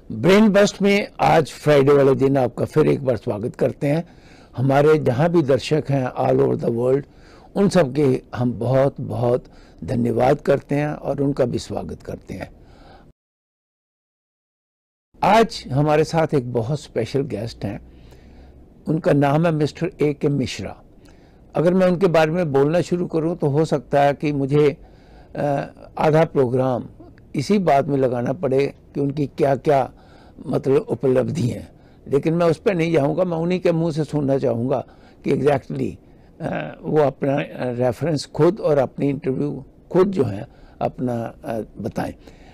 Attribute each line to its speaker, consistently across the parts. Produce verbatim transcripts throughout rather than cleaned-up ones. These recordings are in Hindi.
Speaker 1: ब्रेन बस्ट में आज फ्राइडे वाले दिन आपका फिर एक बार स्वागत करते हैं। हमारे जहां भी दर्शक हैं ऑल ओवर द वर्ल्ड, उन सब के हम बहुत बहुत धन्यवाद करते हैं और उनका भी स्वागत करते हैं। आज हमारे साथ एक बहुत स्पेशल गेस्ट हैं। उनका नाम है मिस्टर ए के मिश्रा। अगर मैं उनके बारे में बोलना शुरू करूं तो हो सकता है कि मुझे आधा प्रोग्राम इसी बात में लगाना पड़े कि उनकी क्या क्या मतलब उपलब्धि हैं, लेकिन मैं उस पर नहीं जाऊंगा। मैं उन्हीं के मुंह से सुनना चाहूँगा कि एग्जैक्टली वो अपना रेफरेंस खुद और अपनी इंटरव्यू खुद जो है अपना बताएं।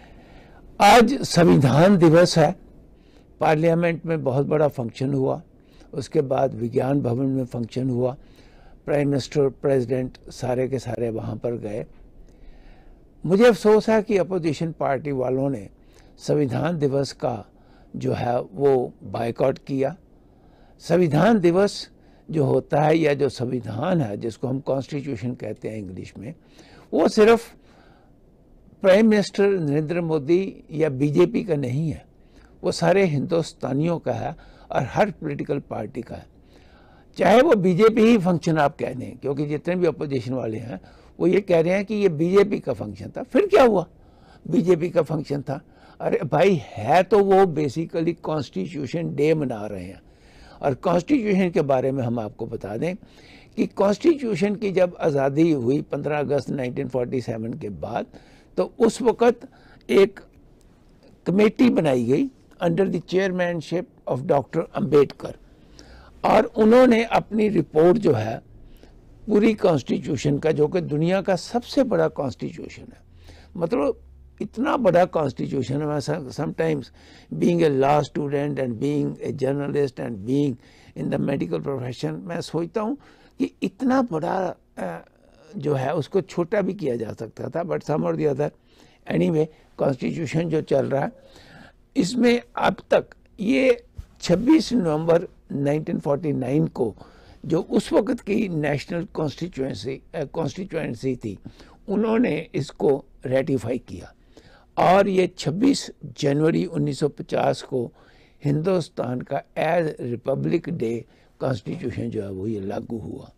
Speaker 1: आज संविधान दिवस है। पार्लियामेंट में बहुत बड़ा फंक्शन हुआ, उसके बाद विज्ञान भवन में फंक्शन हुआ। प्राइम मिनिस्टर, प्रेसिडेंट सारे के सारे वहाँ पर गए। मुझे अफसोस है कि अपोजिशन पार्टी वालों ने संविधान दिवस का जो है वो बायकॉट किया। संविधान दिवस जो होता है या जो संविधान है, जिसको हम कॉन्स्टिट्यूशन कहते हैं इंग्लिश में, वो सिर्फ प्राइम मिनिस्टर नरेंद्र मोदी या बीजेपी का नहीं है, वो सारे हिंदुस्तानियों का है और हर पॉलिटिकल पार्टी का है। चाहे वो बीजेपी ही फंक्शन आप कह दें, क्योंकि जितने भी अपोजिशन वाले हैं वो ये कह रहे हैं कि ये बीजेपी का फंक्शन था। फिर क्या हुआ? बीजेपी का फंक्शन था। अरे भाई, है तो वो बेसिकली कॉन्स्टिट्यूशन डे मना रहे हैं। और कॉन्स्टिट्यूशन के बारे में हम आपको बता दें कि कॉन्स्टिट्यूशन की जब आज़ादी हुई पंद्रह अगस्त नाइनटीन फोर्टी सेवन के बाद, तो उस वक़्त एक कमेटी बनाई गई under the chairmanship of doctor Ambedkar, और उन्होंने अपनी रिपोर्ट जो है पूरी कॉन्स्टिट्यूशन का, जो कि दुनिया का सबसे बड़ा कॉन्स्टिट्यूशन है, मतलब इतना बड़ा कॉन्स्टिट्यूशन है। मैं sometimes being a law student and being a journalist and being in the medical profession, मैं सोचता हूँ कि इतना बड़ा जो है उसको छोटा भी किया जा सकता था, बट सम और द अदर एनीवे कॉन्स्टिट्यूशन जो चल रहा है इसमें अब तक ये छब्बीस नवंबर नाइनटीन फोर्टी नाइन को जो उस वक़्त की नेशनल कॉन्स्टिट्यूएंसी कॉन्स्टिट्यूएंसी थी, उन्होंने इसको रेटिफाई किया और ये छब्बीस जनवरी उन्नीस सौ पचास को हिंदुस्तान का एज रिपब्लिक डे कॉन्स्टिट्यूशन जो है वो ये लागू हुआ।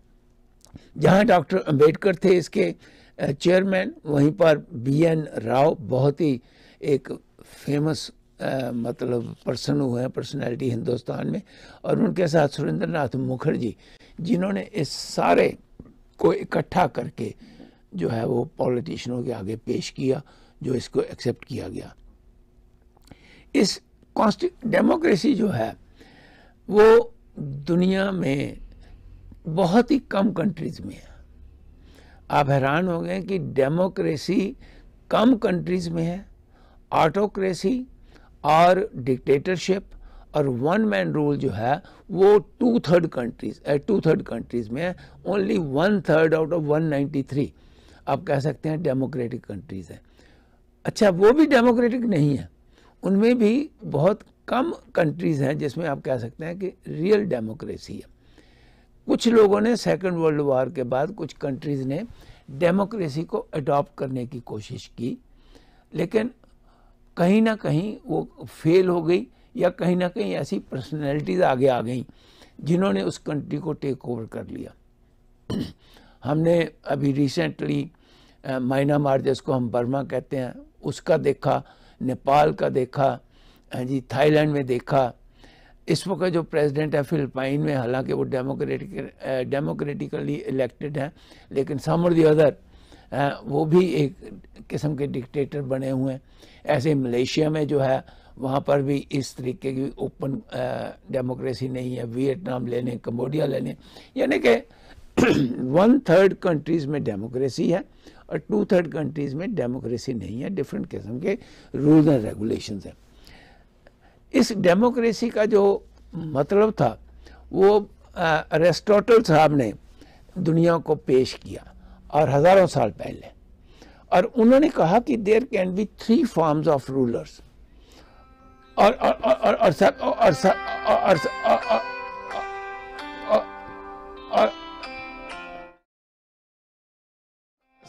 Speaker 1: जहाँ डॉक्टर अंबेडकर थे इसके चेयरमैन, वहीं पर बी एन राव बहुत ही एक फेमस Uh, मतलब पर्सन हुए हैं, पर्सनैलिटी हिंदुस्तान में, और उनके साथ सुरेंद्र नाथ मुखर्जी, जिन्होंने इस सारे को इकट्ठा करके जो है वो पॉलिटिशियनों के आगे पेश किया, जो इसको एक्सेप्ट किया गया। इस कॉन्स्टि डेमोक्रेसी जो है वो दुनिया में बहुत ही कम कंट्रीज़ में है। आप हैरान हो गए कि डेमोक्रेसी कम कंट्रीज़ में है, ऑटोक्रेसी और डिक्टेटरशिप और वन मैन रूल जो है वो two third countries two third countries में है। Only one third out of one ninety three आप कह सकते हैं डेमोक्रेटिक कंट्रीज है। अच्छा, वो भी डेमोक्रेटिक नहीं है, उनमें भी बहुत कम कंट्रीज हैं जिसमें आप कह सकते हैं कि रियल डेमोक्रेसी है। कुछ लोगों ने सेकेंड वर्ल्ड वार के बाद कुछ कंट्रीज ने डेमोक्रेसी को अडॉप्ट करने की कोशिश की, लेकिन कहीं ना कहीं वो फेल हो गई, या कहीं ना कहीं ऐसी पर्सनैलिटीज़ आगे आ गई जिन्होंने उस कंट्री को टेक ओवर कर लिया। हमने अभी रिसेंटली म्यांमार, जिसको हम बर्मा कहते हैं, उसका देखा, नेपाल का देखा जी, थाईलैंड में देखा। इस वक्त जो प्रेसिडेंट है फिलिपाइन में, हालांकि वो डेमोक्रेटिक डेमोक्रेटिकली इलेक्टेड हैं, लेकिन सम और द अदर वो भी एक किस्म के डिक्टेटर बने हुए हैं। ऐसे मलेशिया में जो है वहाँ पर भी इस तरीके की ओपन डेमोक्रेसी नहीं है। वियतनाम ले लें, कम्बोडिया ले लें, यानी कि वन थर्ड कंट्रीज़ में डेमोक्रेसी है और टू थर्ड कंट्रीज़ में डेमोक्रेसी नहीं है। डिफरेंट किस्म के रूल्स एंड रेगुलेशंस हैं। इस डेमोक्रेसी का जो मतलब था वो अरिस्टोटल साहब ने दुनिया को पेश किया, और हज़ारों साल पहले, और उन्होंने कहा कि there can be three forms of rulers, और और और और और सब और और और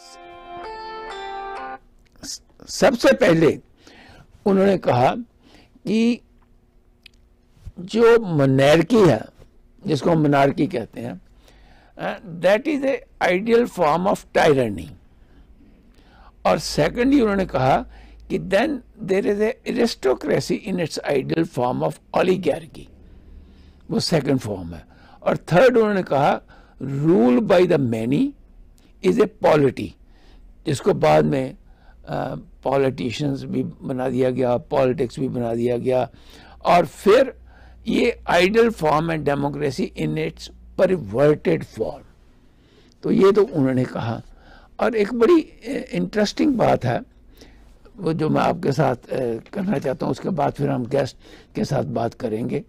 Speaker 1: सबसे पहले उन्होंने कहा कि जो मोनार्की है, जिसको हम मोनार्की कहते हैं, that is a ideal form of tyranny. और सेकंडली उन्होंने कहा कि then there is a aristocracy in its ideal form of oligarchy, वो सेकंड फॉर्म है। और थर्ड उन्होंने कहा rule by the many is a polity, जिसको बाद में पॉलिटिशियंस uh, भी बना दिया गया, पॉलिटिक्स भी बना दिया गया। और फिर ये आइडियल फॉर्म है democracy in its perverted form. तो ये तो उन्होंने कहा। और एक बड़ी इंटरेस्टिंग बात है वो जो मैं आपके साथ uh, करना चाहता हूँ, उसके बाद फिर हम गेस्ट के साथ बात करेंगे।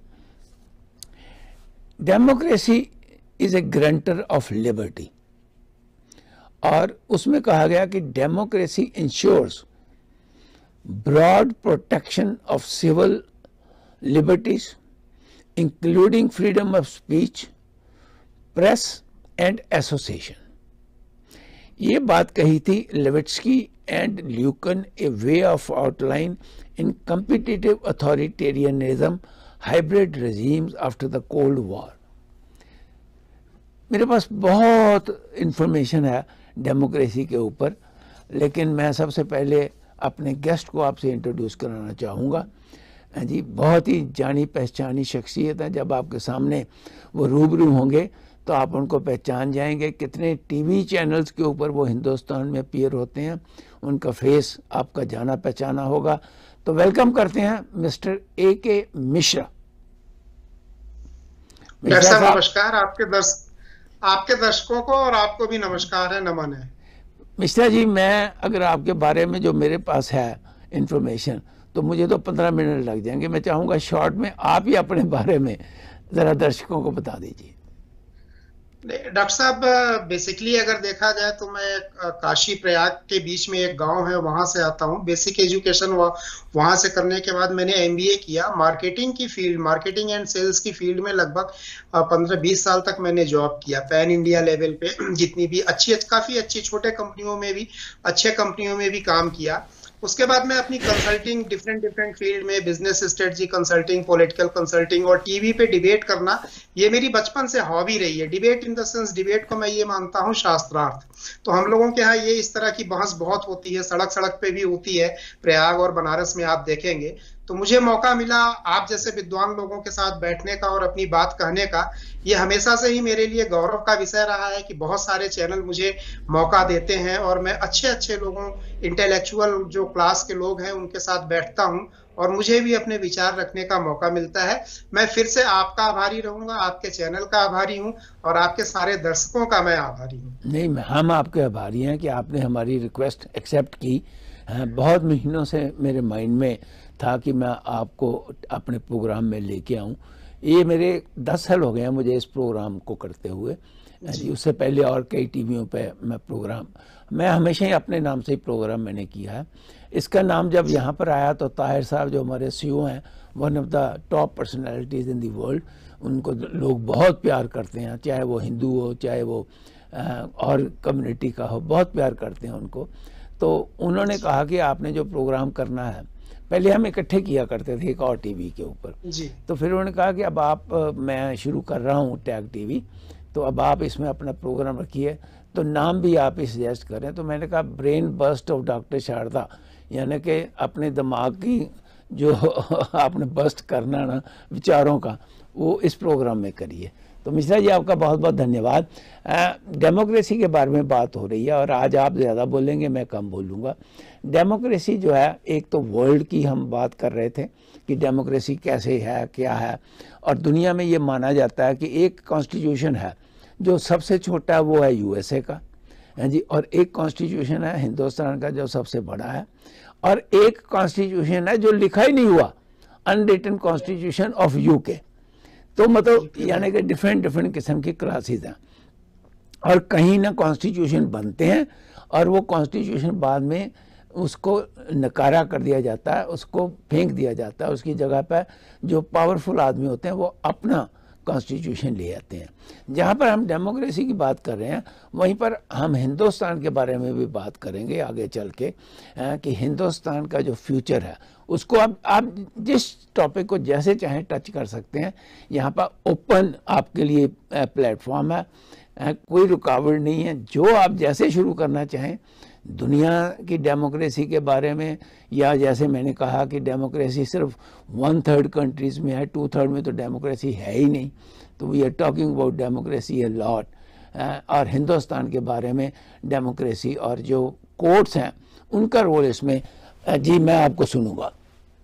Speaker 1: Democracy is a grantor of liberty, और उसमें कहा गया कि democracy insures broad protection of civil liberties including freedom of speech, press and association. ये बात कही थी Levitsky and Lucan, a way of outline in competitive authoritarianism hybrid regimes after the cold war. मेरे पास बहुत इंफॉर्मेशन है डेमोक्रेसी के ऊपर, लेकिन मैं सबसे पहले अपने गेस्ट को आपसे इंट्रोड्यूस कराना चाहूँगा। जी, बहुत ही जानी पहचानी शख्सियत है। जब आपके सामने वो रूबरू होंगे तो आप उनको पहचान जाएंगे। कितने टीवी चैनल्स के ऊपर वो हिंदुस्तान में अपीयर होते हैं, उनका फेस आपका जाना पहचाना होगा। तो वेलकम करते हैं मिस्टर ए के मिश्रा।
Speaker 2: डॉक्टर साहब नमस्कार। आपके दर्श आपके दर्शकों को और आपको भी नमस्कार है, नमन है।
Speaker 1: मिश्रा जी, मैं अगर आपके बारे में जो मेरे पास है इंफॉर्मेशन, तो मुझे तो पंद्रह मिनट लग जाएंगे। मैं चाहूँगा शॉर्ट में आप ही अपने बारे में ज़रा दर्शकों को बता दीजिए।
Speaker 2: डॉक्टर साहब, बेसिकली अगर देखा जाए तो मैं काशी प्रयाग के बीच में एक गांव है, वहां से आता हूं। बेसिक एजुकेशन वहां से करने के बाद मैंने एमबीए किया। मार्केटिंग की फील्ड, मार्केटिंग एंड सेल्स की फील्ड में लगभग पंद्रह बीस साल तक मैंने जॉब किया, पैन इंडिया लेवल पे। जितनी भी अच्छी काफी अच्छी छोटे कंपनियों में भी, अच्छे कंपनियों में भी काम किया। उसके बाद मैं अपनी कंसल्टिंग डिफरेंट डिफरेंट फील्ड में, business strategy consulting, political consulting और टीवी पे डिबेट करना, ये मेरी बचपन से हॉबी रही है। Debate in the sense, debate को मैं ये मानता हूँ शास्त्रार्थ। तो हम लोगों के यहाँ ये इस तरह की बहस बहुत होती है, सड़क सड़क पे भी होती है। प्रयाग और बनारस में आप देखेंगे। तो मुझे मौका मिला आप जैसे विद्वान लोगों के साथ बैठने का और अपनी बात कहने का। ये हमेशा से ही मेरे लिए गौरव का विषय रहा है कि बहुत सारे चैनल मुझे मौका देते हैं और मैं अच्छे अच्छे लोगों, इंटेलेक्चुअल जो क्लास के लोग हैं, उनके साथ बैठता हूं और मुझे भी अपने विचार रखने का मौका मिलता है। मैं फिर से आपका आभारी रहूंगा, आपके चैनल का आभारी हूं और आपके सारे दर्शकों का मैं आभारी हूं।
Speaker 1: नहीं, हम आपके आभारी हैं कि आपने हमारी रिक्वेस्ट एक्सेप्ट की। बहुत महीनों से मेरे माइंड में था कि मैं आपको अपने प्रोग्राम में लेके आऊं। ये मेरे दस साल हो गए हैं मुझे इस प्रोग्राम को करते हुए। उससे पहले और कई टीवियों पे मैं प्रोग्राम, मैं हमेशा ही अपने नाम से ही प्रोग्राम मैंने किया है। इसका नाम जब यहाँ पर आया तो ताहिर साहब जो हमारे सीईओ हैं, one of the top personalities in the world, उनको लोग बहुत प्यार करते हैं, चाहे वो हिंदू हो चाहे वो और कम्युनिटी का हो, बहुत प्यार करते हैं उनको। तो उन्होंने कहा कि आपने जो प्रोग्राम करना है, पहले हम इकट्ठे किया करते थे एक और टीवी के ऊपर, तो फिर उन्होंने कहा कि अब आप, मैं शुरू कर रहा हूँ टैग टीवी, तो अब आप इसमें अपना प्रोग्राम रखिए, तो नाम भी आप ही सजेस्ट करें। तो मैंने कहा brain bust of doctor Sharda, यानी कि अपने दिमाग की जो आपने बस्ट करना ना विचारों का, वो इस प्रोग्राम में करिए। तो मिश्रा जी, आपका बहुत बहुत धन्यवाद। डेमोक्रेसी के बारे में बात हो रही है और आज आप ज़्यादा बोलेंगे, मैं कम बोलूँगा। डेमोक्रेसी जो है, एक तो वर्ल्ड की हम बात कर रहे थे कि डेमोक्रेसी कैसे है, क्या है, और दुनिया में ये माना जाता है कि एक कॉन्स्टिट्यूशन है जो सबसे छोटा है, वो है यूएसए का, है जी, और एक कॉन्स्टिट्यूशन है हिंदुस्तान का जो सबसे बड़ा है, और एक कॉन्स्टिट्यूशन है जो लिखा ही नहीं हुआ, अनरिटन कॉन्स्टिट्यूशन ऑफ यूके। तो मतलब यानी कि डिफरेंट डिफरेंट किस्म की क्लासेस हैं, और कहीं ना कॉन्स्टिट्यूशन बनते हैं और वो कॉन्स्टिट्यूशन बाद में उसको नकारा कर दिया जाता है, उसको फेंक दिया जाता है। उसकी जगह पर जो पावरफुल आदमी होते हैं वो अपना कॉन्स्टिट्यूशन ले आते हैं। जहाँ पर हम डेमोक्रेसी की बात कर रहे हैं, वहीं पर हम हिंदुस्तान के बारे में भी बात करेंगे आगे चल के, कि हिंदुस्तान का जो फ्यूचर है उसको आप आप जिस टॉपिक को जैसे चाहें टच कर सकते हैं। यहाँ पर ओपन आपके लिए प्लेटफॉर्म है, कोई रुकावट नहीं है। जो आप जैसे शुरू करना चाहें दुनिया की डेमोक्रेसी के बारे में, या जैसे मैंने कहा कि डेमोक्रेसी सिर्फ वन थर्ड कंट्रीज़ में है, टू थर्ड में तो डेमोक्रेसी है ही नहीं। तो we are talking about democracy a lot. और हिंदुस्तान के बारे में डेमोक्रेसी और जो कोर्ट्स हैं उनका रोल इसमें, जी मैं आपको सुनूंगा।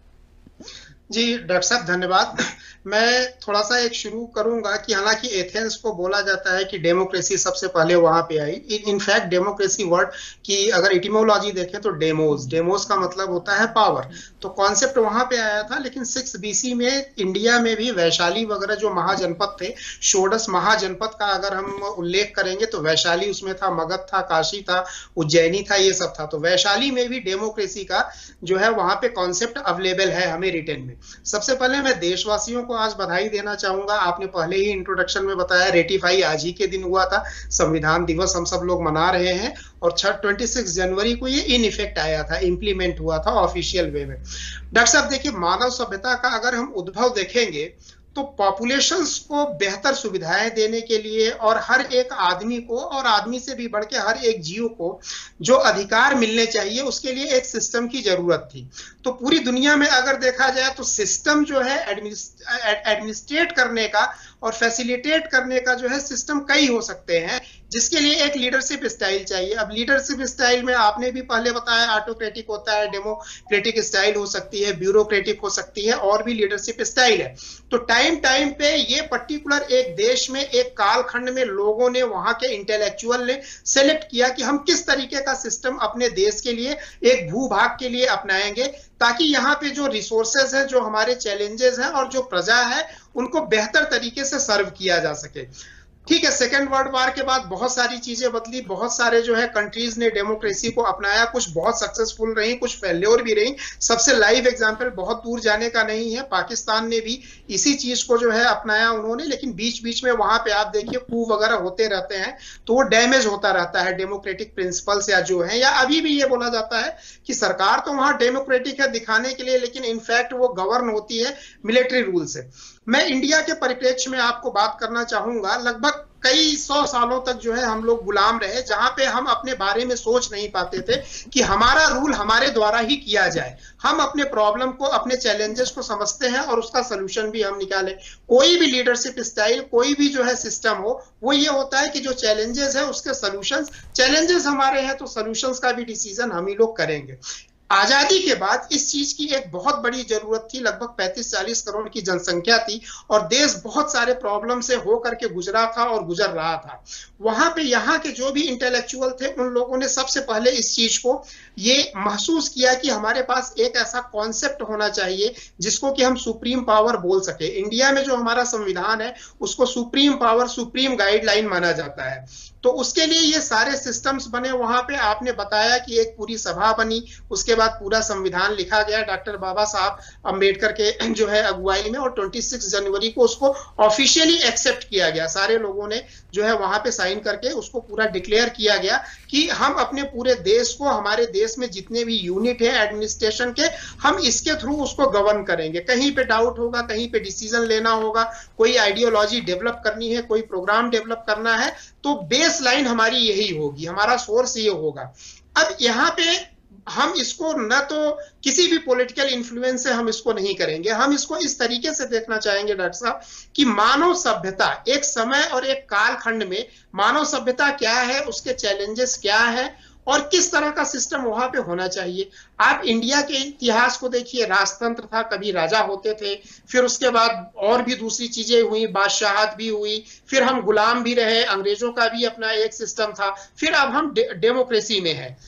Speaker 2: जी डॉक्टर साहब धन्यवाद। मैं थोड़ा सा एक शुरू करूंगा कि हालांकि एथेंस को बोला जाता है कि डेमोक्रेसी सबसे पहले वहां पे आई। इनफैक्ट डेमोक्रेसी वर्ड की अगर इटिमोलॉजी देखें तो डेमोस, डेमोस का मतलब होता है पावर। तो कॉन्सेप्ट वहां पे आया था। लेकिन सिक्स बीसी में इंडिया में भी वैशाली वगैरह जो महाजनपद थे, षोडश महाजनपद का अगर हम उल्लेख करेंगे तो वैशाली उसमें था, मगध था, काशी था, उज्जैनी था, ये सब था। तो वैशाली में भी डेमोक्रेसी का जो है वहां पे कॉन्सेप्ट अवेलेबल है हमें रिटेन में। सबसे पहले मैं देशवासियों को आज बधाई देना चाहूंगा। आपने पहले ही इंट्रोडक्शन में बताया रेटिफाई आज ही के दिन हुआ था, संविधान दिवस हम सब लोग मना रहे हैं, और छब्बीस जनवरी को ये इन इफेक्ट आया था, इंप्लीमेंट हुआ था ऑफिशियल वे में। डॉक्टर साहब देखिए, मानव सभ्यता का अगर हम उद्भव देखेंगे तो पॉपुलेशंस को बेहतर सुविधाएं देने के लिए और हर एक आदमी को, और आदमी से भी बढ़ के हर एक जीव को जो अधिकार मिलने चाहिए, उसके लिए एक सिस्टम की जरूरत थी। तो पूरी दुनिया में अगर देखा जाए तो सिस्टम जो है एडमिनिस्ट्रेट करने का और फैसिलिटेट करने का जो है सिस्टम कई हो सकते हैं, जिसके लिए एक लीडरशिप स्टाइल चाहिए। अब लीडरशिप स्टाइल में आपने भी पहले बताया ऑटोक्रेटिक होता है, डेमोक्रेटिक स्टाइल हो सकती है, ब्यूरोक्रेटिक हो सकती है, और भी लीडरशिप स्टाइल है। तो टाइम टाइम पे ये पर्टिकुलर एक देश में, एक कालखंड में लोगों ने, वहां के इंटेलेक्चुअल ने सेलेक्ट किया कि हम किस तरीके का सिस्टम अपने देश के लिए, एक भूभाग के लिए अपनाएंगे, ताकि यहाँ पे जो रिसोर्सेज है, जो हमारे चैलेंजेस हैं और जो प्रजा है, उनको बेहतर तरीके से सर्व किया जा सके। ठीक है, सेकेंड वर्ल्ड वार के बाद बहुत सारी चीजें बदली, बहुत सारे जो है कंट्रीज ने डेमोक्रेसी को अपनाया, कुछ बहुत सक्सेसफुल रही, कुछ फेल्योर भी रही। सबसे लाइव एग्जांपल, बहुत दूर जाने का नहीं है, पाकिस्तान ने भी इसी चीज को जो है अपनाया उन्होंने। लेकिन बीच बीच में वहां पे आप देखिए कू वगैरह होते रहते हैं, तो वो डैमेज होता रहता है डेमोक्रेटिक प्रिंसिपल्स या जो है। या अभी भी ये बोला जाता है कि सरकार तो वहां डेमोक्रेटिक है दिखाने के लिए, लेकिन इनफैक्ट वो गवर्न होती है मिलिट्री रूल से। मैं इंडिया के परिप्रेक्ष्य में आपको बात करना चाहूंगा। लगभग कई सौ सालों तक जो है हम लोग गुलाम रहे, जहां पे हम अपने बारे में सोच नहीं पाते थे कि हमारा रूल हमारे द्वारा ही किया जाए। हम अपने प्रॉब्लम को, अपने चैलेंजेस को समझते हैं और उसका सोल्यूशन भी हम निकालें। कोई भी लीडरशिप स्टाइल, कोई भी जो है सिस्टम हो, वो ये होता है कि जो चैलेंजेस है उसके सोल्यूशंस, चैलेंजेस हमारे हैं तो सोल्यूशंस का भी डिसीजन हम ही लोग करेंगे। आजादी के बाद इस चीज की एक बहुत बड़ी जरूरत थी। लगभग पैंतीस चालीस करोड़ की जनसंख्या थी और देश बहुत सारे प्रॉब्लम से होकर के गुजरा था और गुजर रहा था। वहां पे यहाँ के जो भी इंटेलेक्चुअल थे, उन लोगों ने सबसे पहले इस चीज को ये महसूस किया कि हमारे पास एक ऐसा कॉन्सेप्ट होना चाहिए जिसको कि हम सुप्रीम पावर बोल सके। इंडिया में जो हमारा संविधान है उसको सुप्रीम पावर, सुप्रीम गाइडलाइन माना जाता है। तो उसके लिए ये सारे सिस्टम्स बने। वहां पे आपने बताया कि एक पूरी सभा बनी, उसके बाद पूरा संविधान लिखा गया डॉक्टर बाबा साहब अम्बेडकर के जो है अगुवाई में, और छब्बीस जनवरी को उसको ऑफिशियली एक्सेप्ट किया गया। सारे लोगों ने जो है वहां पे साइन करके उसको पूरा डिक्लेयर किया गया कि हम अपने पूरे देश को, हमारे देश में जितने भी यूनिट है एडमिनिस्ट्रेशन के, हम इसके थ्रू उसको गवर्न करेंगे। कहीं पे डाउट होगा, कहीं पे डिसीजन लेना होगा, कोई आइडियोलॉजी डेवलप करनी है, कोई प्रोग्राम डेवलप करना है, तो बेस लाइन हमारी यही होगी, हमारा सोर्स ये होगा। अब यहाँ पे हम इसको न तो किसी भी पॉलिटिकल इन्फ्लुएंस से हम इसको नहीं करेंगे, हम इसको इस तरीके से देखना चाहेंगे डॉक्टर साहब कि मानव सभ्यता एक समय और एक कालखंड में मानव सभ्यता क्या है, उसके चैलेंजेस क्या है और किस तरह का सिस्टम वहां पे होना चाहिए। आप इंडिया के इतिहास को देखिए, राजतंत्र था, कभी राजा होते थे, फिर उसके बाद और भी दूसरी चीजें हुई, बादशाहत भी हुई, फिर हम गुलाम भी रहे, अंग्रेजों का भी अपना एक सिस्टम था, फिर अब हम डे, डेमोक्रेसी में है।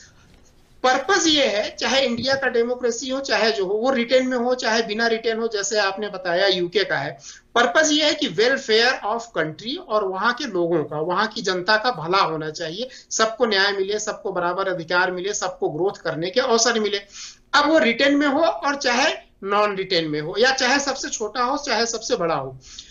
Speaker 2: पर्पस ये है, चाहे इंडिया का डेमोक्रेसी हो, चाहे जो हो, वो रिटेन में हो चाहे बिना रिटेन हो, जैसे आपने बताया यूके का है, पर्पस ये है कि वेलफेयर ऑफ कंट्री और वहां के लोगों का, वहां की जनता का भला होना चाहिए, सबको न्याय मिले, सबको बराबर अधिकार मिले, सबको ग्रोथ करने के अवसर मिले। अब वो रिटेन में हो और चाहे नॉन रिटेन में हो, या चाहे सबसे छोटा हो चाहे सबसे बड़ा हो।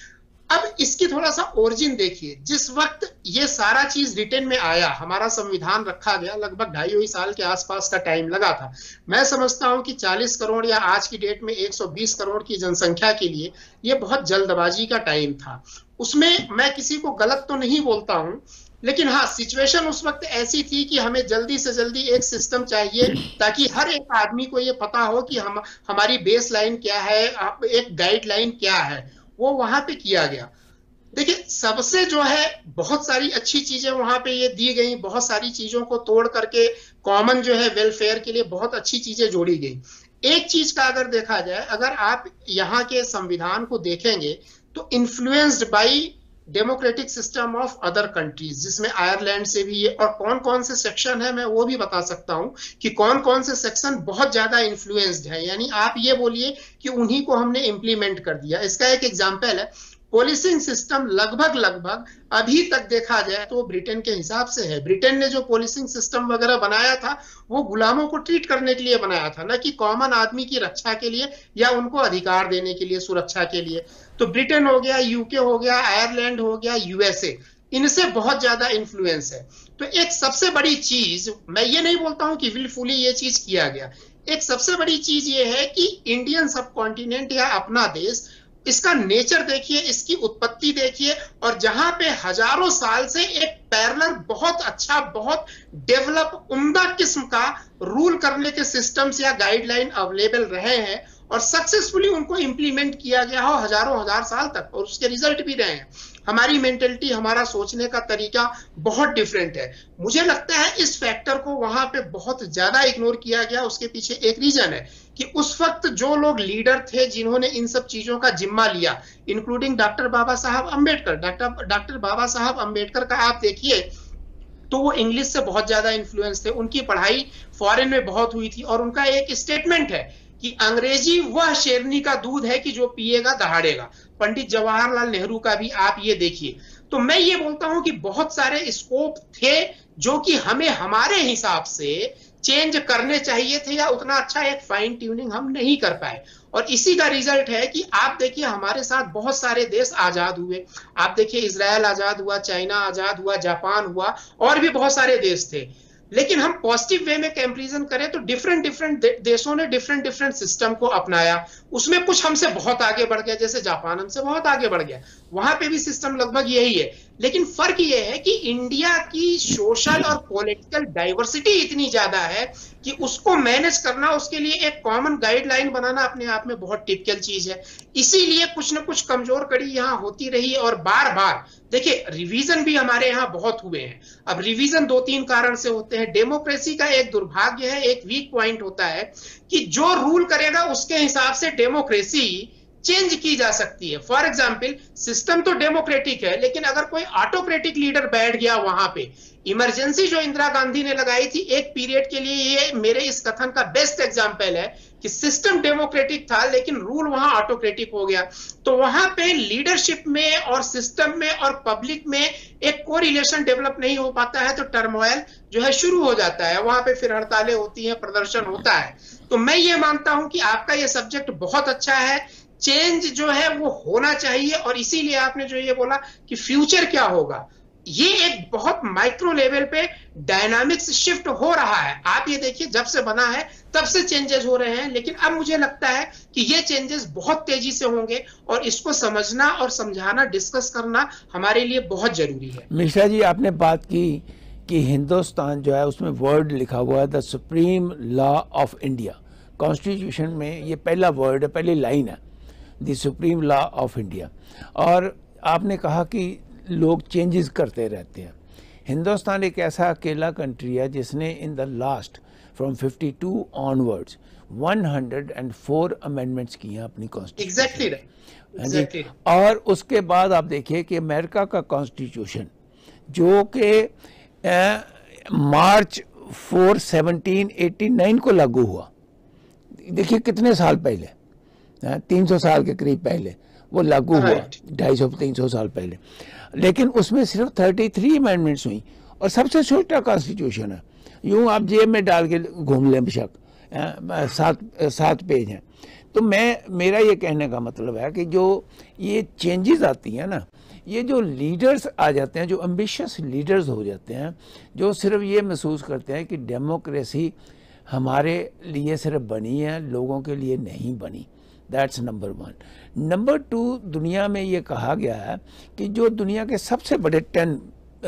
Speaker 2: अब इसकी थोड़ा सा ओरिजिन देखिए। जिस वक्त ये सारा चीज रिटर्न में आया, हमारा संविधान रखा गया, लगभग ढाई साल के आसपास का टाइम लगा था। मैं समझता हूं कि चालीस करोड़ या आज की डेट में एक सौ बीस करोड़ की जनसंख्या के लिए ये बहुत जल्दबाजी का टाइम था। उसमें मैं किसी को गलत तो नहीं बोलता हूं, लेकिन हाँ, सिचुएशन उस वक्त ऐसी थी कि हमें जल्दी से जल्दी एक सिस्टम चाहिए ताकि हर एक आदमी को ये पता हो कि हम हमारी बेस लाइन क्या है, एक गाइडलाइन क्या है, वो वहां पे किया गया। देखिए, सबसे जो है बहुत सारी अच्छी चीजें वहां पे ये दी गई, बहुत सारी चीजों को तोड़ करके कॉमन जो है वेलफेयर के लिए बहुत अच्छी चीजें जोड़ी गई। एक चीज का अगर देखा जाए, अगर आप यहाँ के संविधान को देखेंगे तो influenced by democratic system of other countries, जिसमें आयरलैंड से भी ये, और कौन कौन से सेक्शन है मैं वो भी बता सकता हूं कि कौन कौन से सेक्शन बहुत ज्यादा इन्फ्लुएंस्ड है, यानी आप ये बोलिए कि उन्हीं को हमने इंप्लीमेंट कर दिया। इसका एक एग्जांपल है, पोलिसिंग सिस्टम लगभग लगभग अभी तक देखा जाए तो ब्रिटेन के हिसाब से है। ब्रिटेन ने जो पोलिसिंग सिस्टम वगैरह बनाया था वो गुलामों को ट्रीट करने के लिए बनाया था, ना कि कॉमन आदमी की रक्षा के लिए या उनको अधिकार देने के लिए, सुरक्षा के लिए। तो ब्रिटेन हो गया, यूके हो गया, आयरलैंड हो गया, यूएसए, इनसे बहुत ज्यादा इन्फ्लुएंस है। तो एक सबसे बड़ी चीज, मैं ये नहीं बोलता हूं कि विलफुली ये चीज किया गया, एक सबसे बड़ी चीज ये है कि इंडियन सब कॉन्टिनेंट या अपना देश, इसका नेचर देखिए, इसकी उत्पत्ति देखिए, और जहां पे हजारों साल से एक पैरेलल बहुत अच्छा, बहुत डेवलप, उम्दा किस्म का रूल करने के सिस्टम्स या गाइडलाइन अवेलेबल रहे हैं और सक्सेसफुली उनको इंप्लीमेंट किया गया हो हजारों हजार साल तक, और उसके रिजल्ट भी रहे हैं। हमारी मेंटेलिटी, हमारा सोचने का तरीका बहुत डिफरेंट है। मुझे लगता है इस फैक्टर को वहां पे बहुत ज्यादा इग्नोर किया गया। उसके पीछे एक रीजन है कि उस वक्त जो लोग लीडर थे जिन्होंने इन सब चीजों का जिम्मा लिया, इंक्लूडिंग डॉक्टर बाबा साहब अम्बेडकर, डॉक्टर डॉक्टर बाबा साहब अम्बेडकर का आप देखिए तो वो इंग्लिश से बहुत ज्यादा इन्फ्लुएंस थे, उनकी पढ़ाई फॉरेन में बहुत हुई थी, और उनका एक स्टेटमेंट है कि अंग्रेजी वह शेरनी का दूध है कि जो पिएगा दहाड़ेगा। पंडित जवाहरलाल नेहरू का भी आप ये देखिए। तो मैं ये बोलता हूं कि बहुत सारे स्कोप थे जो कि हमें हमारे हिसाब से चेंज करने चाहिए थे, या उतना अच्छा एक फाइन ट्यूनिंग हम नहीं कर पाए, और इसी का रिजल्ट है कि आप देखिए हमारे साथ बहुत सारे देश आजाद हुए। आप देखिए इजराइल आजाद हुआ, चाइना आजाद हुआ, जापान हुआ, और भी बहुत सारे देश थे। लेकिन हम पॉजिटिव वे में कंपैरिजन करें तो डिफरेंट डिफरेंट देशों ने डिफरेंट डिफरेंट सिस्टम को अपनाया। उसमें कुछ हमसे बहुत आगे बढ़ गया, जैसे जापान हमसे बहुत आगे बढ़ गया, वहां पे भी सिस्टम लगभग यही है। लेकिन फर्क ये है कि इंडिया की सोशल और पॉलिटिकल डाइवर्सिटी इतनी ज्यादा है कि उसको मैनेज करना, उसके लिए एक कॉमन गाइडलाइन बनाना अपने आप में बहुत टिपिकल चीज है। इसीलिए कुछ ना कुछ कमजोर कड़ी यहाँ होती रही, और बार बार देखिए रिवीजन भी हमारे यहाँ बहुत हुए हैं। अब रिवीजन दो तीन कारण से होते हैं। डेमोक्रेसी का एक दुर्भाग्य है, एक वीक पॉइंट होता है कि जो रूल करेगा उसके हिसाब से डेमोक्रेसी चेंज की जा सकती है। फॉर एग्जाम्पल, सिस्टम तो डेमोक्रेटिक है, लेकिन अगर कोई ऑटोक्रेटिक लीडर बैठ गया वहां पे, इमरजेंसी जो इंदिरा गांधी ने लगाई थी एक पीरियड के लिए, ये मेरे इस कथन का बेस्ट एग्जांपल है कि सिस्टम डेमोक्रेटिक था लेकिन रूल वहां ऑटोक्रेटिक हो गया। तो वहां पे लीडरशिप में और सिस्टम में और पब्लिक में एक कोरिलेशन डेवलप नहीं हो पाता है, तो टर्मोइल जो है शुरू हो जाता है, वहां पे फिर हड़तालें होती हैं, प्रदर्शन होता है। तो मैं ये मानता हूं कि आपका ये सब्जेक्ट बहुत अच्छा है, चेंज जो है वो होना चाहिए, और इसीलिए आपने जो ये बोला कि फ्यूचर क्या होगा, ये एक बहुत माइक्रो लेवल पे डायनामिक्स शिफ्ट हो रहा है। आप ये देखिए जब से बना है तब से चेंजेस हो रहे हैं, लेकिन अब मुझे लगता है कि ये चेंजेस बहुत तेजी से होंगे, और इसको समझना और समझाना, डिस्कस करना हमारे लिए बहुत जरूरी है।
Speaker 1: मिश्रा जी, आपने बात की कि हिंदुस्तान जो है उसमें वर्ड लिखा हुआ है the supreme law of India. Constitution में ये पहला वर्ड है, पहली लाइन है, the supreme law of India. और आपने कहा कि लोग चेंजेस करते रहते हैं। हिंदुस्तान एक ऐसा अकेला कंट्री है जिसने in the last from fifty two onwards one hundred four amendments की हैं अपनी कॉन्स्टिट्यूशन।
Speaker 2: Exactly exactly.
Speaker 1: और उसके बाद आप देखिए कि अमेरिका का कॉन्स्टिट्यूशन जो कि March four seventeen eighty nine को लागू हुआ, देखिए कितने साल पहले, तीन सौ साल के करीब पहले वो लागू हुआ, ढाई सौ तीन सौ साल पहले। लेकिन उसमें सिर्फ थर्टी थ्री अमेंडमेंट्स हुई, और सबसे छोटा कॉन्स्टिट्यूशन है, यूं आप जेब में डाल के घूम लें बेशक, सात सात पेज हैं। तो मैं मेरा ये कहने का मतलब है कि जो ये चेंजेस आती हैं ना, ये जो लीडर्स आ जाते हैं, जो एम्बिशियस लीडर्स हो जाते हैं, जो सिर्फ ये महसूस करते हैं कि डेमोक्रेसी हमारे लिए सिर्फ बनी है, लोगों के लिए नहीं बनी। That's number one. Number two, दुनिया में ये कहा गया है कि जो दुनिया के सबसे बड़े टेन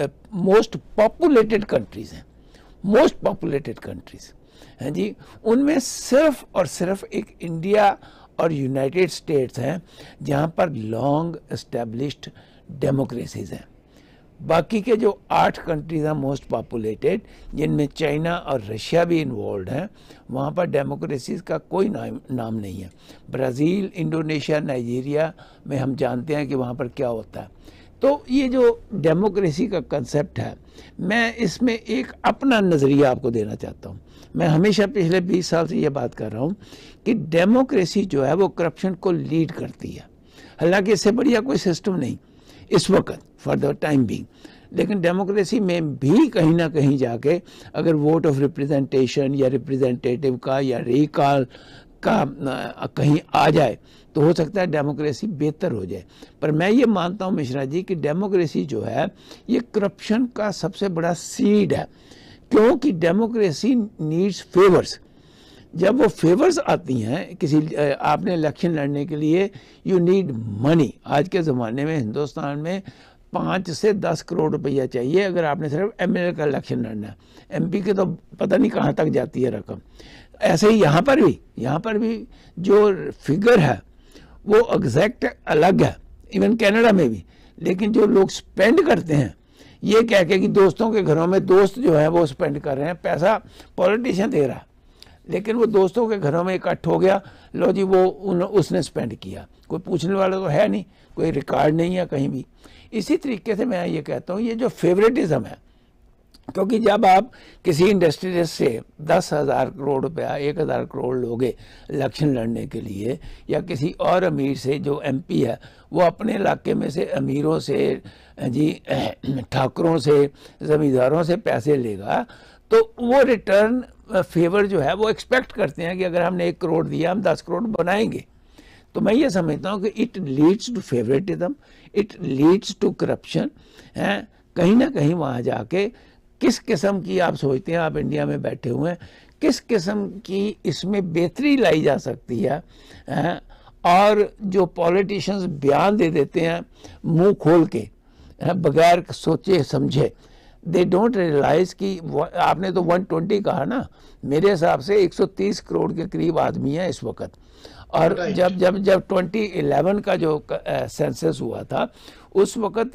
Speaker 1: मोस्ट पॉपुलेटेड कंट्रीज हैं, मोस्ट पॉपुलेटेड कंट्रीज हैं जी, उनमें सिर्फ और सिर्फ एक इंडिया और यूनाइटेड स्टेट्स हैं जहाँ पर लॉन्ग एस्टेब्लिश्ड डेमोक्रेसीज हैं। बाकी के जो आठ कंट्रीज हैं मोस्ट पॉपुलेटेड, जिनमें चाइना और रशिया भी इन्वॉल्व हैं, वहाँ पर डेमोक्रेसीज का कोई नाम नाम नहीं है। ब्राज़ील, इंडोनेशिया, नाइजीरिया में हम जानते हैं कि वहाँ पर क्या होता है। तो ये जो डेमोक्रेसी का कंसेप्ट है, मैं इसमें एक अपना नज़रिया आपको देना चाहता हूँ। मैं हमेशा पिछले बीस साल से ये बात कर रहा हूँ कि डेमोक्रेसी जो है वो करप्शन को लीड करती है। हालांकि इससे बढ़िया कोई सिस्टम नहीं इस वक्त फॉर द टाइम बीइंग, लेकिन डेमोक्रेसी में भी कहीं ना कहीं जाके अगर वोट ऑफ रिप्रेजेंटेशन या रिप्रेजेंटेटिव का या रिकॉल का कहीं आ जाए तो हो सकता है डेमोक्रेसी बेहतर हो जाए। पर मैं ये मानता हूँ मिश्रा जी कि डेमोक्रेसी जो है ये करप्शन का सबसे बड़ा सीड है, क्योंकि डेमोक्रेसी नीड्स फेवर्स। जब वो फेवर्स आती हैं किसी, आपने इलेक्शन लड़ने के लिए यू नीड मनी। आज के ज़माने में हिंदुस्तान में पाँच से दस करोड़ रुपया चाहिए अगर आपने सिर्फ एमएलए का इलेक्शन लड़ना है। एमपी के तो पता नहीं कहाँ तक जाती है रकम। ऐसे ही यहाँ पर भी यहाँ पर भी जो फिगर है वो एग्जैक्ट अलग है, इवन कनाडा में भी। लेकिन जो लोग स्पेंड करते हैं ये कह के कि दोस्तों के घरों में, दोस्त जो है वो स्पेंड कर रहे हैं, पैसा पॉलिटिशियन दे रहा है, लेकिन वो दोस्तों के घरों में इकट्ठ हो गया, लो जी वो उन, उसने स्पेंड किया, कोई पूछने वाला तो है नहीं, कोई रिकॉर्ड नहीं है कहीं भी। इसी तरीके से मैं ये कहता हूँ ये जो फेवरेटिज्म है, क्योंकि जब आप किसी इंडस्ट्रियलिस्ट से दस हज़ार करोड़ रुपया, एक हज़ार करोड़ लोगे इलेक्शन लड़ने के लिए, या किसी और अमीर से जो एमपी है वो अपने इलाके में से अमीरों से जी ठाकुरों से, ज़मींदारों से पैसे लेगा, तो वो रिटर्न फेवर जो है वो एक्सपेक्ट करते हैं कि अगर हमने एक करोड़ दिया हम दस करोड़ बनाएंगे। तो मैं ये समझता हूँ कि it leads to favouritism, it leads to corruption है। कहीं ना कहीं वहाँ जाके किस किस्म की, आप सोचते हैं आप इंडिया में बैठे हुए हैं, किस किस्म की इसमें बेहतरी लाई जा सकती है, है? और जो पॉलिटिशियंस बयान दे देते हैं मुंह खोल के, है? बगैर सोचे समझे, दे डोंट रियलाइज कि आपने तो एक सौ बीस कहा ना, मेरे हिसाब से एक सौ तीस करोड़ के करीब आदमी है इस वक्त। और right. जब जब जब दो हज़ार ग्यारह का जो सेंसस हुआ था उस वक्त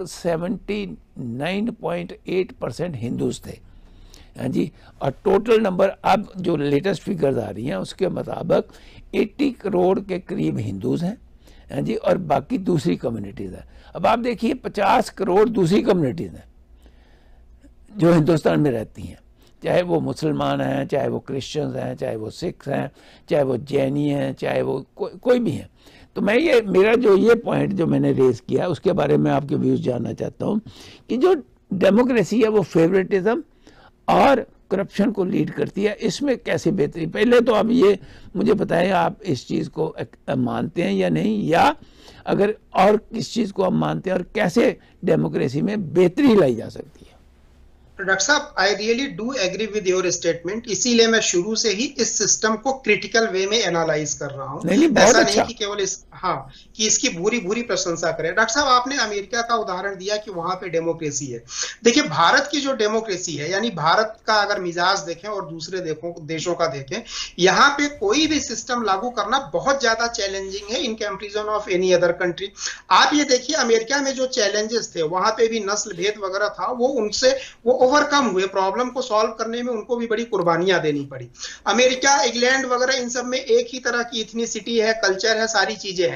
Speaker 1: उन्यासी पॉइंट आठ परसेंट हिंदूज थे, हाँ जी। और टोटल नंबर अब जो लेटेस्ट फिगर्स आ रही हैं उसके मुताबिक अस्सी करोड़ के करीब हिंदूज हैं, हाँ जी, और बाकी दूसरी कम्युनिटीज़ हैं। अब आप देखिए पचास करोड़ दूसरी कम्युनिटीज़ हैं जो हिंदुस्तान में रहती हैं, चाहे वो मुसलमान हैं, चाहे वो क्रिश्चियंस हैं, चाहे वो सिख हैं, चाहे वो जैनी हैं, चाहे वो को, कोई भी हैं। तो मैं ये, मेरा जो ये पॉइंट जो मैंने रेज किया उसके बारे में आपके व्यूज़ जानना चाहता हूँ कि जो डेमोक्रेसी है वो फेवरेटिज्म और करप्शन को लीड करती है, इसमें कैसे बेहतरी। पहले तो आप ये मुझे बताएं, आप इस चीज़ को मानते हैं या नहीं, या अगर और किस चीज़ को आप मानते हैं और कैसे डेमोक्रेसी में बेहतरी लाई जा सकती है।
Speaker 2: डॉक्टर साहब, I really do agree with your statement, इसीलिए मैं शुरू से ही इस सिस्टम को क्रिटिकल वे में एनालाइज कर रहा हूँ। ऐसा अच्छा। नहीं कि केवल इस हाँ कि इसकी बुरी बुरी प्रशंसा करें। डॉक्टर साहब, आपने अमेरिका का उदाहरण दिया कि वहां पे डेमोक्रेसी है। देखिए भारत की जो डेमोक्रेसी है, यानी भारत का अगर मिजाज देखें और दूसरे देखो देशों का देखें, यहाँ पे कोई भी सिस्टम लागू करना बहुत ज्यादा चैलेंजिंग है in comparison of any other country. आप ये देखिए अमेरिका में जो चैलेंजेस थे, वहां पे भी नस्ल भेद वगैरह था, वो उनसे वो ओवरकम हुए, प्रॉब्लम को सॉल्व करने में उनको भी बड़ी कुर्बानियां देनी पड़ी। अमेरिका, इंग्लैंड वगैरह इन सब में एक ही तरह की इथनिसिटी है, कल्चर है, सारी चीजें हैं।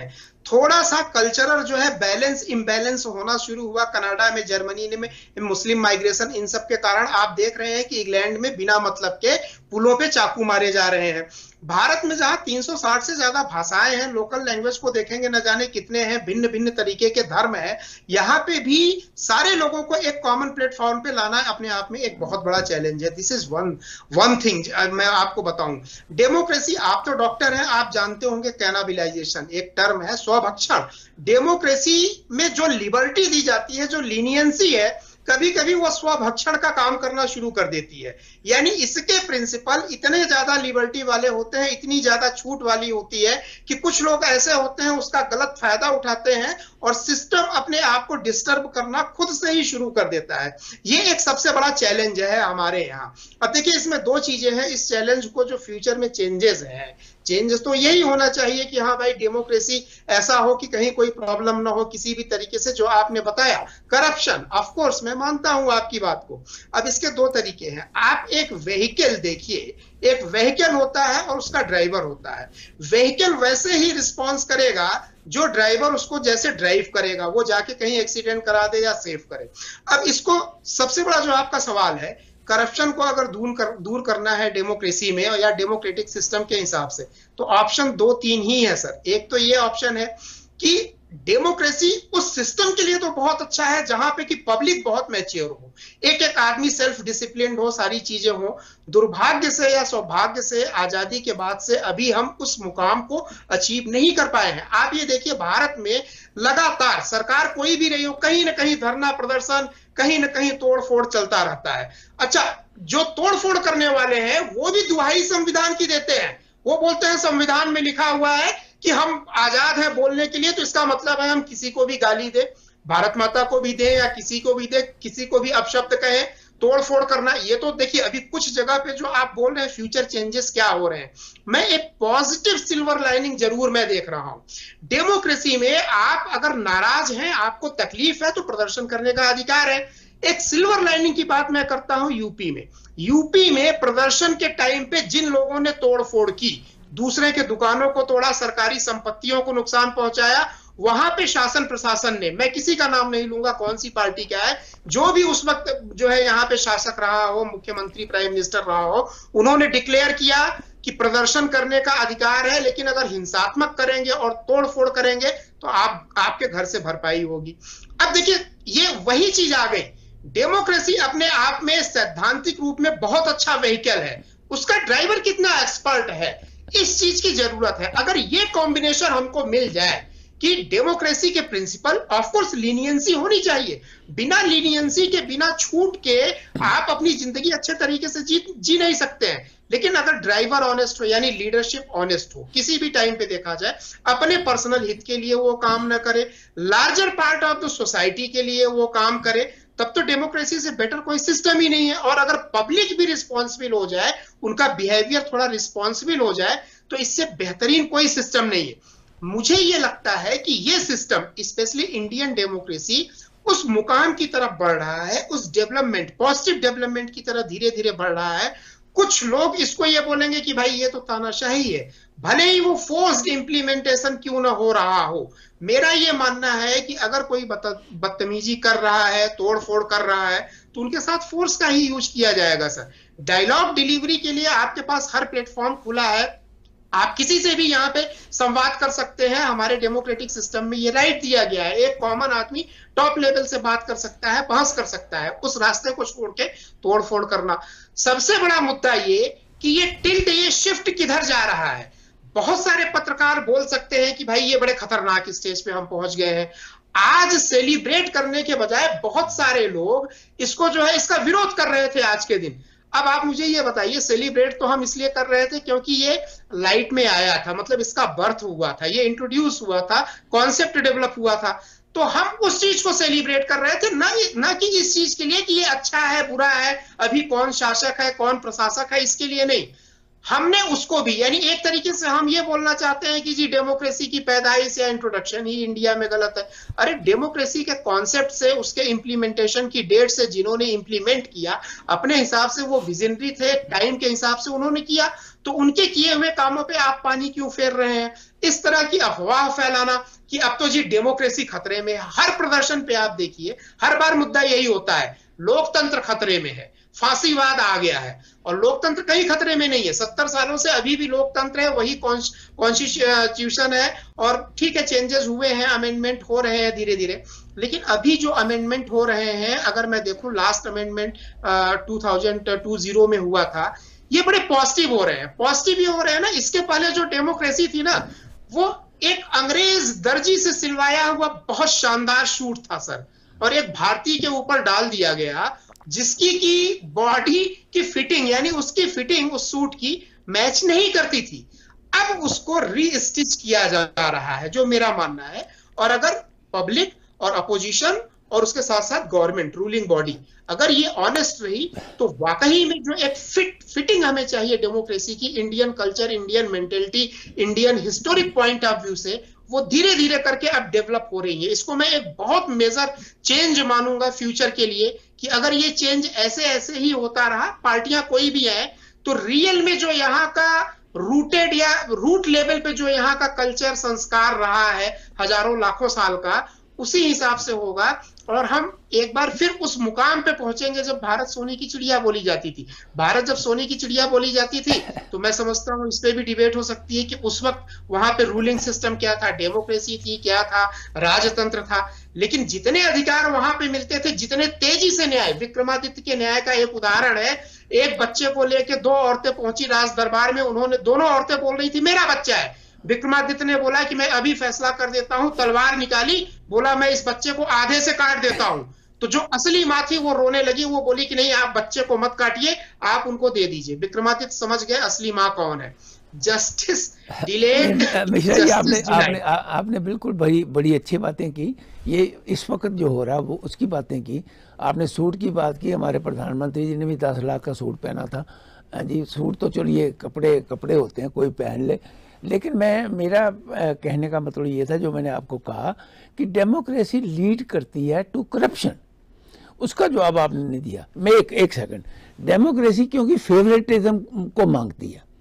Speaker 2: थोड़ा सा कल्चरल जो है बैलेंस इम्बैलेंस होना शुरू हुआ कनाडा में, जर्मनी में, मुस्लिम माइग्रेशन, इन सब के कारण आप देख रहे हैं कि इंग्लैंड में बिना मतलब के पुलों पे चाकू मारे जा रहे हैं। भारत में जहां तीन सौ साठ से ज्यादा भाषाएं हैं, लोकल लैंग्वेज को देखेंगे न जाने कितने हैं, भिन्न भिन्न तरीके के धर्म है, यहाँ पे भी सारे लोगों को एक कॉमन प्लेटफॉर्म पे लाना अपने आप में एक बहुत बड़ा चैलेंज है। This is one one thing मैं आपको बताऊं। डेमोक्रेसी, आप तो डॉक्टर हैं, आप जानते होंगे कैनाबिलाइजेशन एक टर्म है, स्वभक्षण। डेमोक्रेसी में जो लिबर्टी दी जाती है, जो लीनियंसी है, कभी कभी वो स्वभक्षण का काम करना शुरू कर देती है। यानी इसके प्रिंसिपल इतने ज्यादा लिबर्टी वाले होते हैं, इतनी ज्यादा छूट वाली होती है कि कुछ लोग ऐसे होते हैं उसका गलत फायदा उठाते हैं और सिस्टम अपने आप को डिस्टर्ब करना खुद से ही शुरू कर देता है। ये एक सबसे बड़ा चैलेंज है हमारे यहाँ। अब देखिए इसमें दो चीजें हैं इस चैलेंज को जो फ्यूचर में चेंजेस हैं। चेंजेस तो यही होना चाहिए कि हाँ भाई डेमोक्रेसी ऐसा हो कि कहीं कोई प्रॉब्लम ना हो किसी भी तरीके से, जो आपने बताया करप्शन, ऑफ कोर्स मैं मानता हूं आपकी बात को। अब इसके दो तरीके हैं। आप एक व्हीकल देखिए, एक व्हीकल होता है और उसका ड्राइवर होता है। व्हीकल वैसे ही रिस्पॉन्स करेगा जो ड्राइवर उसको जैसे ड्राइव करेगा, वो जाके कहीं एक्सीडेंट करा दे या सेव करे। अब इसको सबसे बड़ा जो आपका सवाल है, करप्शन को अगर दूर कर दूर करना है डेमोक्रेसी में या डेमोक्रेटिक सिस्टम के हिसाब से, तो ऑप्शन दो तीन ही है सर। एक तो ये ऑप्शन है कि डेमोक्रेसी उस सिस्टम के लिए तो बहुत अच्छा है जहां पे कि पब्लिक बहुत मैच्योर हो, एक एक आदमी सेल्फ डिसिप्लिन हो, सारी चीजें हो। दुर्भाग्य से या सौभाग्य से आजादी के बाद से अभी हम उस मुकाम को अचीव नहीं कर पाए हैं। आप ये देखिए भारत में लगातार सरकार कोई भी रही हो, कहीं ना कहीं धरना प्रदर्शन, कहीं ना कहीं तोड़ फोड़ चलता रहता है। अच्छा, जो तोड़ फोड़ करने वाले हैं वो भी दुहाई संविधान की देते हैं। वो बोलते हैं संविधान में लिखा हुआ है कि हम आजाद हैं बोलने के लिए, तो इसका मतलब है हम किसी को भी गाली दे, भारत माता को भी दे या किसी को भी दे, किसी को भी अपशब्द कहे, तोड़ फोड़ करना। ये तो देखिए अभी कुछ जगह पे जो आप बोल रहे हैं फ्यूचर चेंजेस क्या हो रहे हैं, मैं एक पॉजिटिव सिल्वर लाइनिंग जरूर मैं देख रहा हूं। डेमोक्रेसी में आप अगर नाराज हैं, आपको तकलीफ है, तो प्रदर्शन करने का अधिकार है। एक सिल्वर लाइनिंग की बात मैं करता हूं यूपी में। यूपी में प्रदर्शन के टाइम पे जिन लोगों ने तोड़ फोड़ की, दूसरे के दुकानों को तोड़ा, सरकारी संपत्तियों को नुकसान पहुंचाया, वहां पे शासन प्रशासन ने, मैं किसी का नाम नहीं लूंगा कौन सी पार्टी का है, जो भी उस वक्त जो है यहाँ पे शासक रहा हो, मुख्यमंत्री प्राइम मिनिस्टर रहा हो, उन्होंने डिक्लेयर किया कि प्रदर्शन करने का अधिकार है, लेकिन अगर हिंसात्मक करेंगे और तोड़ फोड़ करेंगे तो आप आपके घर से भरपाई होगी। अब देखिए ये वही चीज आ गई। डेमोक्रेसी अपने आप में सैद्धांतिक रूप में बहुत अच्छा व्हीकल है, उसका ड्राइवर कितना एक्सपर्ट है, इस चीज की जरूरत है। अगर ये कॉम्बिनेशन हमको मिल जाए कि डेमोक्रेसी के प्रिंसिपल, ऑफ कोर्स लीनियंसी होनी चाहिए, बिना लीनियंसी के, बिना छूट के आप अपनी जिंदगी अच्छे तरीके से जी जी नहीं सकते हैं। लेकिन अगर ड्राइवर ऑनेस्ट हो, यानी लीडरशिप ऑनेस्ट हो, किसी भी टाइम पे देखा जाए, अपने पर्सनल हित के लिए वो काम न करे, larger part of the society के लिए वो काम करे, तब तो डेमोक्रेसी से बेटर कोई सिस्टम ही नहीं है। और अगर पब्लिक भी रिस्पॉन्सिबल हो जाए, उनका बिहेवियर थोड़ा रिस्पॉन्सिबल हो जाए, तो इससे बेहतरीन कोई सिस्टम नहीं है। मुझे ये लगता है कि ये सिस्टम, स्पेशली इंडियन डेमोक्रेसी, उस मुकाम की तरफ बढ़ रहा है, उस डेवलपमेंट, पॉजिटिव डेवलपमेंट की तरफ धीरे धीरे बढ़ रहा है। कुछ लोग इसको ये बोलेंगे कि भाई ये तो तानाशाही है, भले ही वो फोर्स्ड इंप्लीमेंटेशन क्यों ना हो रहा हो। मेरा ये मानना है कि अगर कोई बदतमीजी कर रहा है, तोड़ फोड़ कर रहा है, तो उनके साथ फोर्स का ही यूज किया जाएगा सर। डायलॉग डिलीवरी के लिए आपके पास हर प्लेटफॉर्म खुला है, आप किसी से भी यहाँ पे संवाद कर सकते हैं। हमारे डेमोक्रेटिक सिस्टम में ये राइट दिया गया है, एक कॉमन आदमी टॉप लेवल से बात कर सकता है, बहस कर सकता है। उस रास्ते को छोड़ के तोड़ फोड़ करना, सबसे बड़ा मुद्दा ये कि ये टिल्ट, ये शिफ्ट किधर जा रहा है। बहुत सारे पत्रकार बोल सकते हैं कि भाई ये बड़े खतरनाक स्टेज पे हम पहुंच गए हैं। आज सेलिब्रेट करने के बजाय बहुत सारे लोग इसको जो है इसका विरोध कर रहे थे आज के दिन। अब आप मुझे ये बताइए, सेलिब्रेट तो हम इसलिए कर रहे थे क्योंकि ये लाइट में आया था, मतलब इसका बर्थ हुआ था, ये इंट्रोड्यूस हुआ था, कॉन्सेप्ट डेवलप हुआ था, तो हम उस चीज को सेलिब्रेट कर रहे थे, ना ना कि इस चीज के लिए कि ये अच्छा है बुरा है, अभी कौन शासक है कौन प्रशासक है, इसके लिए नहीं। हमने उसको भी, यानी एक तरीके से हम ये बोलना चाहते हैं कि जी डेमोक्रेसी की पैदाइश या इंट्रोडक्शन ही इंडिया में गलत है। अरे डेमोक्रेसी के कॉन्सेप्ट से, उसके इंप्लीमेंटेशन की डेट से जिन्होंने इंप्लीमेंट किया, अपने हिसाब से वो विजनरी थे, टाइम के हिसाब से उन्होंने किया, तो उनके किए हुए कामों पे आप पानी क्यों फेर रहे हैं। इस तरह की अफवाह फैलाना कि अब तो जी डेमोक्रेसी खतरे में है। हर प्रदर्शन पे आप देखिए, हर बार मुद्दा यही होता है, लोकतंत्र खतरे में है, फांसीवाद आ गया है। और लोकतंत्र कहीं खतरे में नहीं है, सत्तर सालों से अभी भी लोकतंत्र है, वही कॉन्स्टिट्यूशन है। और ठीक है, चेंजेस हुए हैं, अमेंडमेंट हो रहे हैं धीरे धीरे, लेकिन अभी जो अमेंडमेंट हो रहे हैं, अगर मैं देखूं last amendment two thousand twenty में हुआ था, ये बड़े पॉजिटिव हो रहे हैं। पॉजिटिव ये हो रहे हैं ना, इसके पहले जो डेमोक्रेसी थी ना, वो एक अंग्रेज दर्जी से सिलवाया हुआ बहुत शानदार सूट था सर, और एक भारतीय के ऊपर डाल दिया गया जिसकी की बॉडी की फिटिंग, यानी उसकी फिटिंग उस सूट की मैच नहीं करती थी। अब उसको रीस्टिच किया जा रहा है, जो मेरा मानना है। और अगर पब्लिक और अपोजिशन और उसके साथ साथ गवर्नमेंट, रूलिंग बॉडी, अगर ये ऑनेस्ट रही तो वाकई में जो एक फिट फिटिंग हमें चाहिए डेमोक्रेसी की, Indian culture, Indian mentality, Indian historic point of view से, वो धीरे धीरे करके अब डेवलप हो रही है। इसको मैं एक बहुत मेजर चेंज मानूंगा फ्यूचर के लिए, कि अगर ये चेंज ऐसे ऐसे ही होता रहा, पार्टियां कोई भी है, तो रियल में जो यहाँ का रूटेड या रूट लेवल पे जो यहाँ का कल्चर संस्कार रहा है हजारों लाखों साल का, उसी हिसाब से होगा। और हम एक बार फिर उस मुकाम पे पहुंचेंगे जब भारत सोने की चिड़िया बोली जाती थी। भारत जब सोने की चिड़िया बोली जाती थी, तो मैं समझता हूं इस पे भी डिबेट हो सकती है कि उस वक्त वहां पे रूलिंग सिस्टम क्या था, डेमोक्रेसी थी, क्या था, राजतंत्र था। लेकिन जितने अधिकार वहां पे मिलते थे, जितने तेजी से न्याय, विक्रमादित्य के न्याय का एक उदाहरण है, एक बच्चे को लेके दो औरतें पहुंची राज दरबार में, उन्होंने, दोनों औरतें बोल रही थी मेरा बच्चा है, विक्रमादित्य ने बोला कि मैं अभी फैसला कर देता हूं, तलवार निकाली, बोला मैं इस बच्चे को आधे से काट देता हूं। तो जो असली माँ थी वो रोने लगी, वो बोली कि नहीं, आप बच्चे को मत काटिए, आप उनको दे दीजिए। विक्रमादित्य समझ गए असली माँ कौन है। Justice delayed.
Speaker 1: मिश्रा जी, आपने आपने आपने बिल्कुल बड़ी बड़ी अच्छी बातें की। ये इस वक्त जो हो रहा है वो उसकी बातें की। आपने सूट की बात की, हमारे प्रधानमंत्री जी ने भी दस लाख का सूट पहना था जी। सूट तो चलिए कपड़े कपड़े होते हैं, कोई पहन ले, लेकिन मैं, मेरा कहने का मतलब ये था, जो मैंने आपको कहा कि डेमोक्रेसी लीड करती है टू करप्शन, उसका जवाब आपने नहीं दिया। मैं एक एक सेकंड, डेमोक्रेसी क्योंकि फेवरेटिज्म को मांगती है।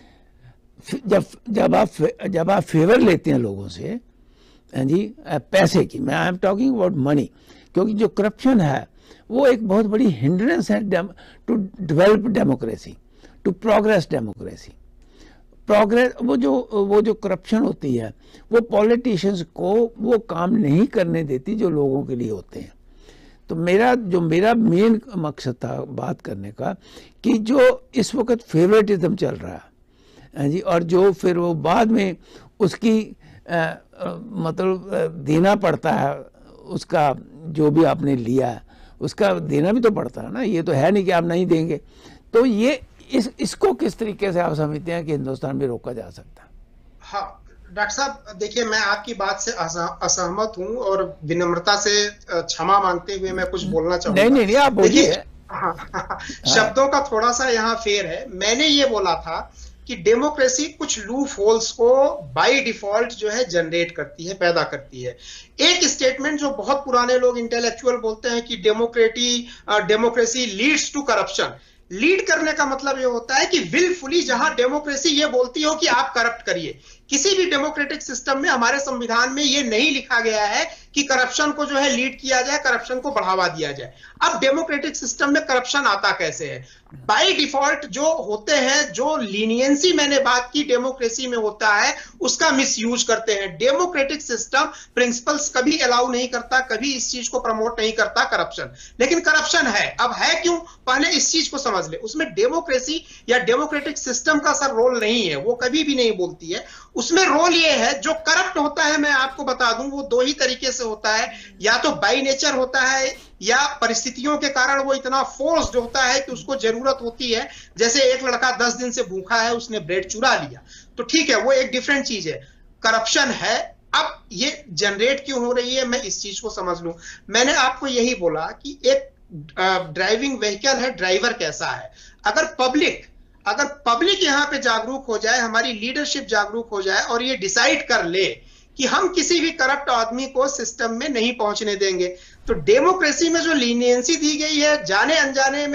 Speaker 1: जब जब आप जब आप फेवर लेते हैं लोगों से जी, पैसे की, मैं I am talking about money, क्योंकि जो करप्शन है वो एक बहुत बड़ी हिंड्रेंस है to develop democracy, to progress democracy. Progress, वो जो वो जो करप्शन होती है, वो पॉलिटिशियंस को वो काम नहीं करने देती जो लोगों के लिए होते हैं। तो मेरा जो मेरा मेन मकसद था बात करने का, कि जो इस वक्त फेवरेटिज्म चल रहा है जी, और जो फिर वो बाद में उसकी आ, आ, मतलब देना पड़ता है, उसका जो भी आपने लिया है उसका देना भी तो पड़ता है ना, ये तो है नहीं कि आप नहीं देंगे। तो ये इस इसको किस तरीके से आप समझते हैं कि हिंदुस्तान में रोका जा सकता है?
Speaker 2: हाँ डॉक्टर साहब, देखिए मैं आपकी बात से असहमत हूं, और विनम्रता से क्षमा मांगते हुए मैं कुछ बोलना चाहूंगा।
Speaker 1: नहीं नहीं, नहीं आप बोलिए।
Speaker 2: हाँ, हाँ, शब्दों का थोड़ा सा यहाँ फेर है। मैंने ये बोला था कि डेमोक्रेसी कुछ लूप होल्स को बाय डिफॉल्ट जो है जनरेट करती है, पैदा करती है। एक स्टेटमेंट जो बहुत पुराने लोग इंटेलेक्चुअल बोलते हैं कि democracy democracy leads to corruption. Lead करने का मतलब ये होता है कि विलफुली, जहां डेमोक्रेसी ये बोलती हो कि आप करप्ट करिए। किसी भी डेमोक्रेटिक सिस्टम में, हमारे संविधान में ये नहीं लिखा गया है कि करप्शन को जो है लीड किया जाए, करप्शन को बढ़ावा दिया जाए। अब डेमोक्रेटिक सिस्टम में करप्शन आता कैसे है? बाय डिफॉल्ट जो होते हैं, जो लीनियंसी मैंने बात की डेमोक्रेसी में होता है, उसका मिसयूज करते हैं। डेमोक्रेटिक सिस्टम प्रिंसिपल्स कभी अलाउ नहीं करता, कभी इस चीज को प्रमोट नहीं करता, करप्शन। लेकिन करप्शन है। अब है क्यों? पहले इस चीज को समझ ले। उसमें डेमोक्रेसी या डेमोक्रेटिक सिस्टम का सर रोल नहीं है, वो कभी भी नहीं बोलती है। उसमें रोल ये है, जो करप्ट होता है, मैं आपको बता दूं, वो दो ही तरीके से होता है। या तो बाय नेचर होता है, या परिस्थितियों के कारण वो इतना फोर्स्ड होता है कि उसको जरूरत होती है। जैसे एक लड़का दस दिन से भूखा है, उसने ब्रेड चुरा लिया, तो ठीक है, वो एक डिफरेंट चीज है। करप्शन है। अब ये जनरेट क्यों हो रही है, मैं इस चीज को समझ लूं। मैंने आपको यही बोला कि एक ड्राइविंग व्हीकल है, ड्राइवर कैसा है। अगर पब्लिक अगर पब्लिक यहां पे जागरूक हो जाए, हमारी लीडरशिप जागरूक हो जाए, और ये डिसाइड कर ले कि हम किसी भी करप्ट आदमी को सिस्टम में नहीं पहुंचने देंगे, तो डेमोक्रेसी में जो लीनियंसी दी गई है, जाने अनजाने में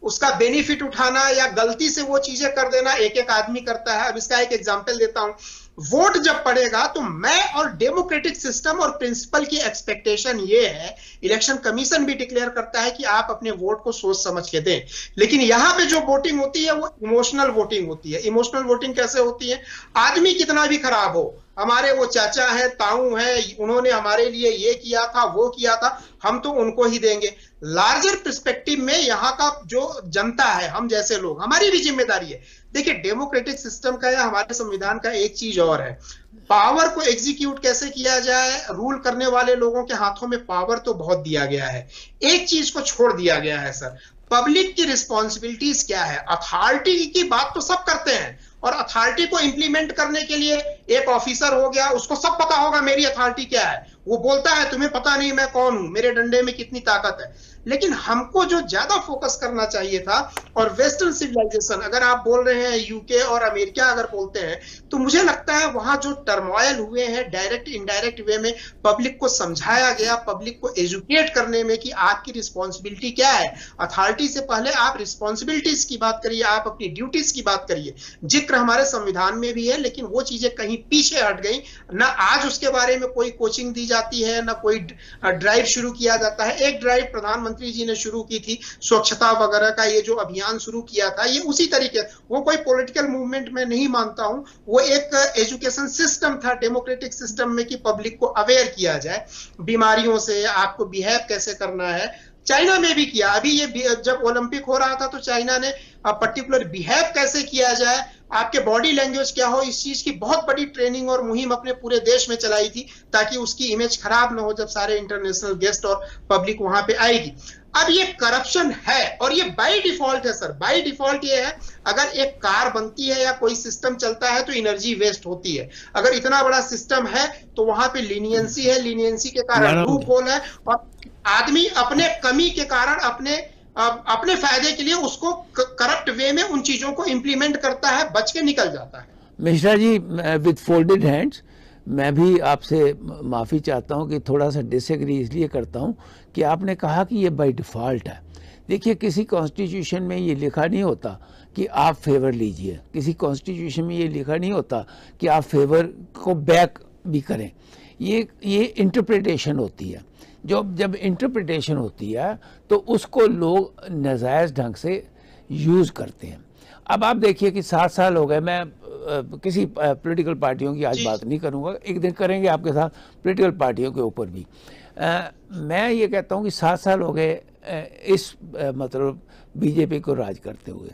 Speaker 2: उसका बेनिफिट उठाना या गलती से वो चीजें कर देना एक एक आदमी करता है। अब इसका एक एग्जांपल देता हूं, वोट जब पड़ेगा तो मैं और डेमोक्रेटिक सिस्टम और प्रिंसिपल की एक्सपेक्टेशन ये है, इलेक्शन कमीशन भी डिक्लेयर करता है कि आप अपने वोट को सोच समझ के दें, लेकिन यहां पे जो वोटिंग होती है वो इमोशनल वोटिंग होती है। इमोशनल वोटिंग कैसे होती है? आदमी कितना भी खराब हो, हमारे वो चाचा है, ताऊ है, उन्होंने हमारे लिए ये किया था, वो किया था, हम तो उनको ही देंगे। लार्जर पर्सपेक्टिव में यहाँ का जो जनता है, हम जैसे लोग, हमारी भी जिम्मेदारी है। देखिए, डेमोक्रेटिक सिस्टम का या हमारे संविधान का एक चीज और है, पावर को एग्जीक्यूट कैसे किया जाए, रूल करने वाले लोगों के हाथों में पावर तो बहुत दिया गया है, एक चीज को छोड़ दिया गया है सर, पब्लिक की रिस्पॉन्सिबिलिटीज क्या है। अथॉरिटी की बात तो सब करते हैं, और अथॉरिटी को इंप्लीमेंट करने के लिए एक ऑफिसर हो गया, उसको सब पता होगा मेरी अथॉरिटी क्या है, वो बोलता है तुम्हें पता नहीं मैं कौन हूं, मेरे डंडे में कितनी ताकत है। लेकिन हमको जो ज्यादा फोकस करना चाहिए था, और वेस्टर्न सिविलाइजेशन, अगर आप बोल रहे हैं यूके और अमेरिका अगर बोलते हैं, तो मुझे लगता है वहां जो टर्मोइल हुए हैं डायरेक्ट इनडायरेक्ट वे में, पब्लिक को समझाया गया, पब्लिक को एजुकेट करने में कि आपकी रिस्पॉन्सिबिलिटी क्या है। अथॉरिटी से पहले आप रिस्पॉन्सिबिलिटीज की बात करिए, आप अपनी ड्यूटीज की बात करिए। जिक्र हमारे संविधान में भी है, लेकिन वो चीजें कहीं पीछे हट गई ना। आज उसके बारे में कोई कोचिंग दी जाती है, ना कोई ड्राइव शुरू किया जाता है। एक ड्राइव प्रधानमंत्री मंत्री जी ने शुरू की थी, स्वच्छता वगैरह का ये जो अभियान शुरू किया था, ये उसी तरीके, वो कोई पॉलिटिकल मूवमेंट में नहीं मानता हूं, वो एक एजुकेशन सिस्टम था डेमोक्रेटिक सिस्टम में कि पब्लिक को अवेयर किया जाए बीमारियों से, आपको बिहेव कैसे करना है। चाइना में भी किया, अभी ये जब ओलंपिक हो रहा था तो चाइना ने पर्टिकुलर बिहेव कैसे किया जाए, आपके बॉडी लैंग्वेज क्या हो, इस चीज की बहुत बड़ी ट्रेनिंग और मुहिम अपने पूरे देश में चलाई थी, ताकि उसकी इमेज खराब ना हो जब सारे इंटरनेशनल गेस्ट और पब्लिक वहां पे आएगी। अब ये करप्शन है, और ये बाय डिफॉल्ट है सर, बाय डिफॉल्ट ये है, अगर एक कार बनती है या कोई सिस्टम चलता है तो एनर्जी वेस्ट होती है। अगर इतना बड़ा सिस्टम है तो वहां पे लीनियंसी है, लीनियंसी के कारण लूप होल है, और आदमी अपने कमी के कारण अपने अपने फायदे के लिए उसको करप्ट वे में उन चीजों को इंप्लीमेंट करता है, बच के निकल जाता है।
Speaker 1: Mishra ji, with folded hands मैं भी आपसे माफ़ी चाहता हूं कि थोड़ा सा डिसएग्री इसलिए करता हूं कि आपने कहा कि ये बाय डिफ़ॉल्ट है। देखिए, किसी कॉन्स्टिट्यूशन में ये लिखा नहीं होता कि आप फेवर लीजिए, किसी कॉन्स्टिट्यूशन में ये लिखा नहीं होता कि आप फेवर को बैक भी करें। ये ये इंटरप्रिटेशन होती है। जो जब इंटरप्रिटेशन होती है तो उसको लोग नाजायज़ ढंग से यूज़ करते हैं। अब आप देखिए कि सात साल हो गए, मैं आ, किसी पॉलिटिकल पार्टियों की आज बात नहीं करूंगा, एक दिन करेंगे आपके साथ पॉलिटिकल पार्टियों के ऊपर भी। आ, मैं ये कहता हूं कि सात साल हो गए इस आ, मतलब बीजेपी को राज करते हुए।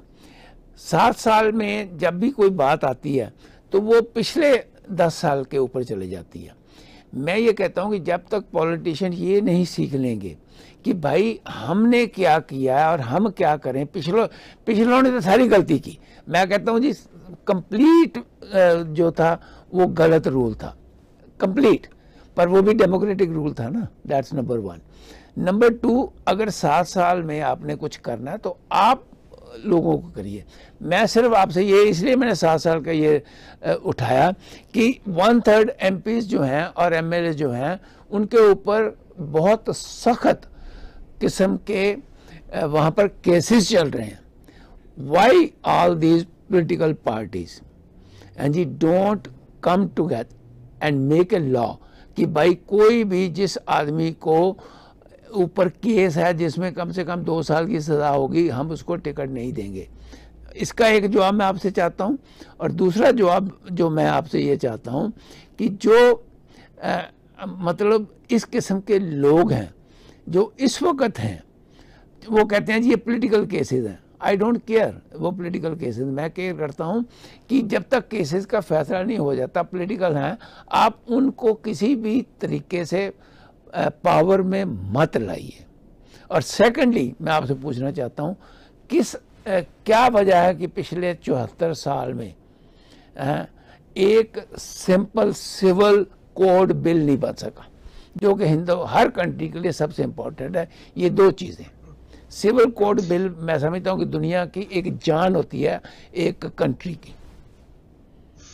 Speaker 1: सात साल में जब भी कोई बात आती है तो वो पिछले दस साल के ऊपर चले जाती है। मैं ये कहता हूं कि जब तक पॉलिटिशियन ये नहीं सीख लेंगे कि भाई हमने क्या किया है और हम क्या करें, पिछलों पिछलों ने तो सारी गलती की। मैं कहता हूं जी, कंप्लीट जो था वो गलत रूल था, कंप्लीट, पर वो भी डेमोक्रेटिक रूल था ना। That's number one. Number two, अगर सात साल में आपने कुछ करना है तो आप लोगों को करिए। मैं सिर्फ आपसे ये, इसलिए मैंने सात साल का ये उठाया कि वन थर्ड एम पीज़ जो हैं और एम एल ए जो हैं उनके ऊपर बहुत सख्त किस्म के वहाँ पर केसेस चल रहे हैं। Why all these political parties and जी don't come together and make a law कि भाई कोई भी जिस आदमी को ऊपर केस है जिसमें कम से कम दो साल की सज़ा होगी, हम उसको टिकट नहीं देंगे। इसका एक जवाब मैं आपसे चाहता हूं। और दूसरा जवाब जो मैं आपसे ये चाहता हूं कि जो आ, मतलब इस किस्म के लोग हैं जो इस वक्त हैं, वो कहते हैं जी ये पॉलिटिकल केसेस हैं। आई डोंट केयर वो पॉलिटिकल केसेस, मैं केयर करता हूं कि जब तक केसेस का फैसला नहीं हो जाता, पॉलिटिकल हैं, आप उनको किसी भी तरीके से पावर में मत लाइए। और सेकंडली मैं आपसे पूछना चाहता हूं, किस आ, क्या वजह है कि पिछले चौहत्तर साल में आ, एक सिंपल सिविल कोड बिल नहीं बन सका, जो कि हिंदू हर कंट्री के लिए सबसे इम्पोर्टेंट है। ये दो चीज़ें, सिविल कोड बिल मैं समझता हूं कि दुनिया की एक जान होती है एक कंट्री की।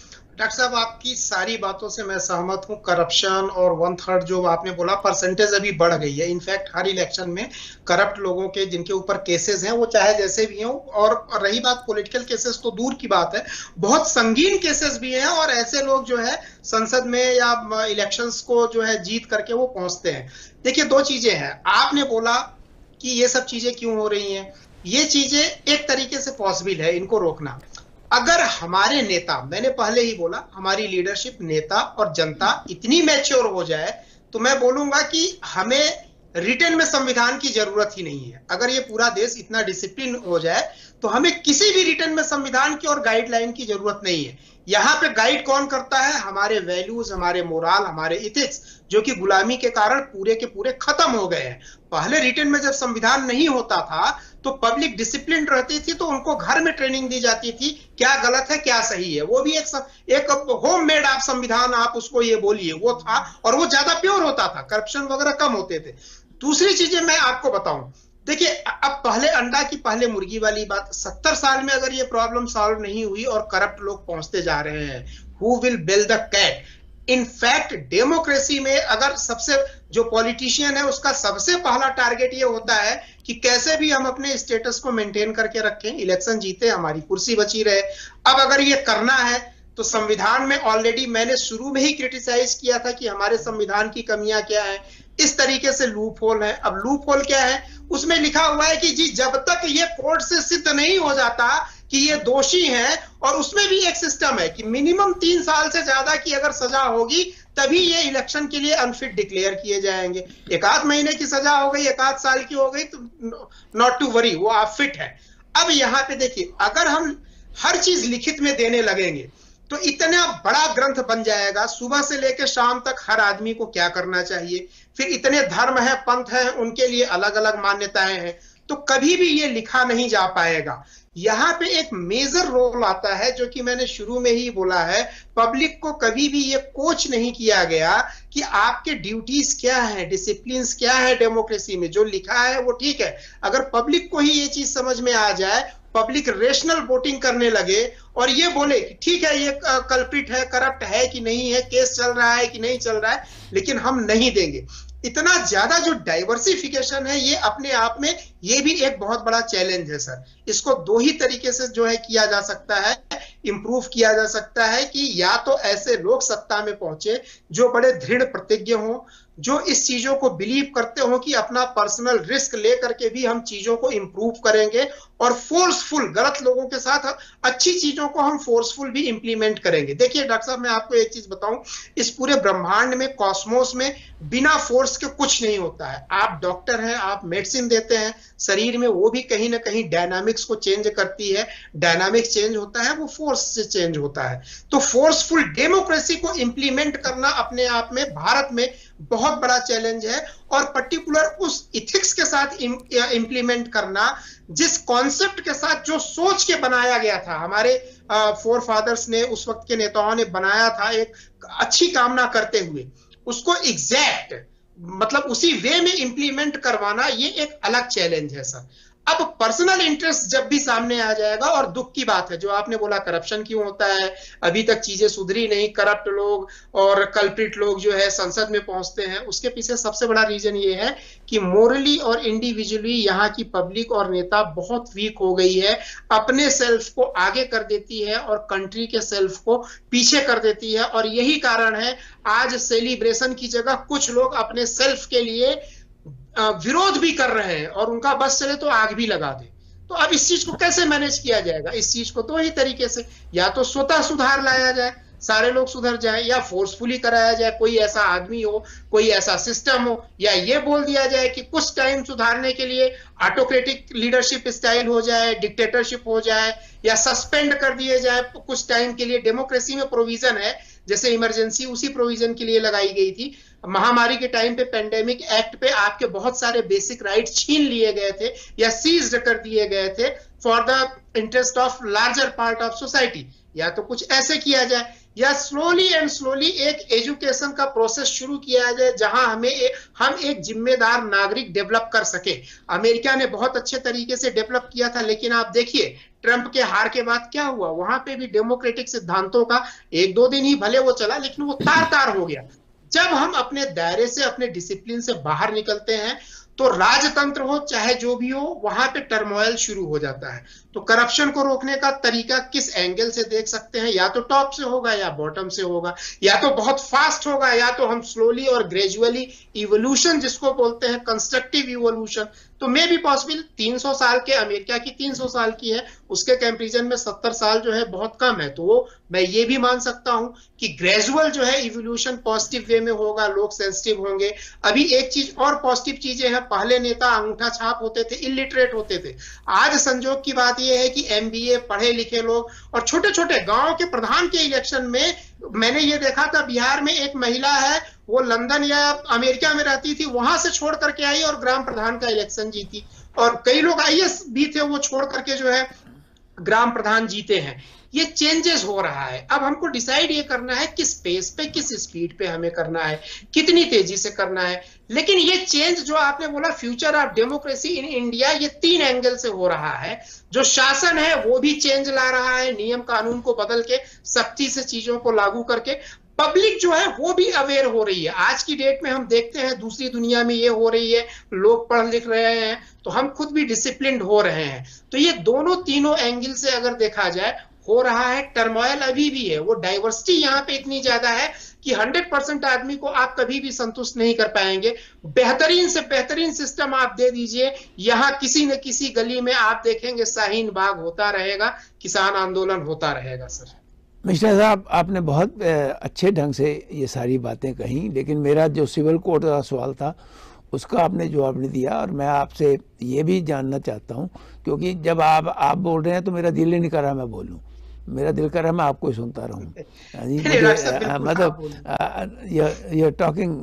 Speaker 2: डॉक्टर साहब, आपकी सारी बातों से मैं सहमत हूं। करप्शन और वन थर्ड जो आपने बोला, परसेंटेज अभी बढ़ गई है। इनफैक्ट हर इलेक्शन में करप्ट लोगों के जिनके ऊपर केसेस हैं, वो चाहे जैसे भी हों, और रही बात पॉलिटिकल केसेस तो दूर की बात है, बहुत संगीन केसेस भी हैं, और ऐसे लोग जो है संसद में या इलेक्शंस को जो है जीत करके वो पहुंचते हैं। देखिए, दो चीजें हैं। आपने बोला कि ये सब चीजें क्यों हो रही हैं, ये चीजें एक तरीके से पॉसिबल है इनको रोकना। अगर हमारे नेता, मैंने पहले ही बोला, हमारी लीडरशिप, नेता और जनता इतनी मैच्योर हो जाए, तो मैं बोलूंगा कि हमें रिटर्न में संविधान की जरूरत ही नहीं है। अगर ये पूरा देश इतना डिसिप्लिन हो जाए तो हमें किसी भी रिटर्न में संविधान की और गाइडलाइन की जरूरत नहीं है। यहाँ पे गाइड कौन करता है? हमारे वैल्यूज, हमारे मोरल, हमारे इथिक्स, जो कि गुलामी के कारण पूरे के पूरे खत्म हो गए हैं। पहले रिटर्न में जब संविधान नहीं होता था तो पब्लिक डिसिप्लिन रहती थी, तो उनको घर में ट्रेनिंग दी जाती थी क्या गलत है क्या सही है। वो भी एक एक होम मेड आप संविधान, आप उसको ये बोलिए, वो था, और वो ज्यादा प्योर होता था, करप्शन वगैरह कम होते थे। दूसरी चीजें मैं आपको बताऊं, देखिए, अब पहले अंडा की पहले मुर्गी वाली बात, सत्तर साल में अगर ये प्रॉब्लम सॉल्व नहीं हुई और करप्ट लोग पहुंचते जा रहे हैं, who will build the cat? In fact democracy में अगर सबसे जो पॉलिटिशियन है उसका सबसे पहला टारगेट ये होता है कि कैसे भी हम अपने स्टेटस को मेंटेन करके रखें, इलेक्शन जीते, हमारी कुर्सी बची रहे। अब अगर ये करना है तो संविधान में ऑलरेडी मैंने शुरू में ही क्रिटिसाइज किया था कि हमारे संविधान की कमियां क्या है, इस तरीके से लूप होल है। अब लूप होल क्या है? उसमें लिखा हुआ है कि जी जब तक ये कोर्ट से सिद्ध नहीं हो जाता कि ये दोषी हैं, और उसमें भी एक सिस्टम है कि मिनिमम तीन साल से ज्यादा की अगर सजा होगी तभी ये इलेक्शन के लिए अनफिट डिक्लेयर किए जाएंगे। एक आध महीने की सजा हो गई, एक आध साल की हो गई, तो नॉट टू वरी, वो आप फिट है। अब यहाँ पे देखिए, अगर हम हर चीज लिखित में देने लगेंगे तो इतना बड़ा ग्रंथ बन जाएगा, सुबह से लेकर शाम तक हर आदमी को क्या करना चाहिए, फिर इतने धर्म है, पंथ है, उनके लिए अलग अलग मान्यताएं हैं, तो कभी भी ये लिखा नहीं जा पाएगा। यहाँ पे एक मेजर रोल आता है, जो कि मैंने शुरू में ही बोला है, पब्लिक को कभी भी ये कोच नहीं किया गया कि आपके ड्यूटीज क्या है, डिसिप्लिन क्या है डेमोक्रेसी में। जो लिखा है वो ठीक है, अगर पब्लिक को ही ये चीज समझ में आ जाए, पब्लिक रेशनल वोटिंग करने लगे और ये बोले कि ठीक है, ये कल्प्रिट है, करप्ट है कि नहीं है, केस चल रहा है कि नहीं चल रहा है, लेकिन हम नहीं देंगे। इतना ज्यादा जो डाइवर्सिफिकेशन है, ये अपने आप में ये भी एक बहुत बड़ा चैलेंज है सर। इसको दो ही तरीके से जो है किया जा सकता है, इंप्रूव किया जा सकता है, कि या तो ऐसे लोग सत्ता में पहुंचे जो बड़े दृढ़ प्रतिज्ञ हों, जो इस चीजों को बिलीव करते हो कि अपना पर्सनल रिस्क लेकर के भी हम चीजों को इंप्रूव करेंगे, और फोर्सफुल, गलत लोगों के साथ अच्छी चीजों को हम फोर्सफुल भी इंप्लीमेंट करेंगे। देखिए डॉक्टर साहब, मैं आपको एक चीज बताऊं, इस पूरे ब्रह्मांड में, कॉस्मोस में बिना फोर्स के कुछ नहीं होता है। आप डॉक्टर हैं, आप मेडिसिन देते हैं शरीर में, वो भी कहीं ना कहीं डायनामिक्स को चेंज करती है। डायनामिक्स चेंज होता है, वो फोर्स से चेंज होता है। तो फोर्सफुल डेमोक्रेसी को इंप्लीमेंट करना अपने आप में भारत में बहुत बड़ा चैलेंज है, और पर्टिकुलर उस इथिक्स के साथ इंप्लीमेंट करना, जिस कॉन्सेप्ट के साथ, जो सोच के बनाया गया था, हमारे फोर फादर्स ने, उस वक्त के नेताओं ने बनाया था, एक अच्छी कामना करते हुए उसको एग्जैक्ट मतलब उसी वे में इंप्लीमेंट करवाना, ये एक अलग चैलेंज है सर। अब पर्सनल इंटरेस्ट जब भी सामने आ जाएगा, और दुख की बात है जो आपने बोला, करप्शन क्यों होता है, अभी तक चीजें सुधरी नहीं, करप्ट लोग और कल्प्रिट लोग जो है संसद में पहुंचते हैं, उसके पीछे सबसे बड़ा रीजन ये है कि मोरली और इंडिविजुअली यहाँ की पब्लिक और नेता बहुत वीक हो गई है, अपने सेल्फ को आगे कर देती है और कंट्री के सेल्फ को पीछे कर देती है। और यही कारण है आज सेलिब्रेशन की जगह कुछ लोग अपने सेल्फ के लिए विरोध भी कर रहे हैं, और उनका बस चले तो आग भी लगा दे। तो अब इस चीज को कैसे मैनेज किया जाएगा? इस चीज को दो ही तरीके से, या तो स्वतः सुधार लाया जाए, सारे लोग सुधर जाए, या फोर्सफुली कराया जाए, कोई ऐसा आदमी हो, कोई ऐसा सिस्टम हो, या ये बोल दिया जाए कि कुछ टाइम सुधारने के लिए ऑटोक्रेटिक लीडरशिप स्टाइल हो जाए, डिक्टेटरशिप हो जाए, या सस्पेंड कर दिए जाए कुछ टाइम के लिए। डेमोक्रेसी में प्रोविजन है, जैसे इमरजेंसी उसी प्रोविजन के लिए लगाई गई थी। महामारी के टाइम पे, पेंडेमिक एक्ट पे आपके बहुत सारे बेसिक राइट्स छीन लिए गए थे या सीज्ड कर दिए गए थे for the interest of larger part of society. या तो कुछ ऐसे किया जाए, या स्लोली एंड स्लोली एक एजुकेशन का प्रोसेस शुरू किया जाए, जहां हमें ए, हम एक जिम्मेदार नागरिक डेवलप कर सके। अमेरिका ने बहुत अच्छे तरीके से डेवलप किया था, लेकिन आप देखिए ट्रंप के हार के बाद क्या हुआ, वहां पे भी डेमोक्रेटिक सिद्धांतों का एक दो दिन ही भले वो चला, लेकिन वो तार तार हो गया। जब हम अपने दायरे से, अपने डिसिप्लिन से बाहर निकलते हैं तो राजतंत्र हो चाहे जो भी हो, वहां पे टर्मोइल शुरू हो जाता है। तो करप्शन को रोकने का तरीका किस एंगल से देख सकते हैं, या तो टॉप से होगा या बॉटम से होगा, या तो बहुत फास्ट होगा या तो हम स्लोली और ग्रेजुअली इवोल्यूशन जिसको बोलते हैं, कंस्ट्रक्टिव इवोल्यूशन, तो मे भी पॉसिबल। तीन सौ साल के, अमेरिका की तीन सौ साल की है, उसके कंपैरिजन में सत्तर साल जो है बहुत कम है। तो वो मैं ये भी मान सकता हूं कि ग्रेजुअल जो है इवोल्यूशन पॉजिटिव वे में होगा, लोग सेंसिटिव होंगे। अभी एक चीज और पॉजिटिव चीजें हैं, पहले नेता अंगूठा छाप होते थे, इलिटरेट होते थे। आज संजोग की बात यह है कि एमबीए पढ़े लिखे लोग और छोटे छोटे गांव के प्रधान के इलेक्शन में मैंने ये देखा था, बिहार में एक महिला है, वो लंदन या अमेरिका में रहती थी, वहां से छोड़ करके आई और ग्राम प्रधान का इलेक्शन जीती। और कई लोग आईएएस भी थे, वो छोड़ करके जो है ग्राम प्रधान जीते हैं। ये चेंजेस हो रहा है। अब हमको डिसाइड ये करना है किस पेस पे, किस स्पीड पे हमें करना है, कितनी तेजी से करना है। लेकिन ये चेंज जो आपने बोला, future of democracy in India, ये तीन एंगल से हो रहा है। जो शासन है वो भी चेंज ला रहा है, नियम कानून को बदल के, सख्ती से चीजों को लागू करके। पब्लिक जो है वो भी अवेयर हो रही है। आज की डेट में हम देखते हैं दूसरी दुनिया में ये हो रही है, लोग पढ़ लिख रहे हैं, तो हम खुद भी डिसिप्लिन्ड हो रहे हैं। तो ये दोनों तीनों एंगल से अगर देखा जाए हो रहा है। टर्मोइल अभी भी है, वो डाइवर्सिटी यहाँ पे इतनी ज्यादा है कि हंड्रेड परसेंट आदमी को आप कभी भी संतुष्ट नहीं कर पाएंगे। बेहतरीन से बेहतरीन सिस्टम आप दे दीजिए, यहाँ किसी न किसी गली में आप देखेंगे शाहीन बाग होता रहेगा, किसान आंदोलन होता रहेगा। सर
Speaker 1: मिश्रा साहब, आपने बहुत अच्छे ढंग से ये सारी बातें कही, लेकिन मेरा जो सिविल कोड का सवाल था उसका आपने जवाब नहीं दिया। और मैं आपसे ये भी जानना चाहता हूँ, क्योंकि जब आप आप बोल रहे हैं तो मेरा दिल ही नहीं कर रहा मैं बोलूँ, मेरा दिल कर रहा है मैं आपको ही सुनता रहूँ। मतलब you are talking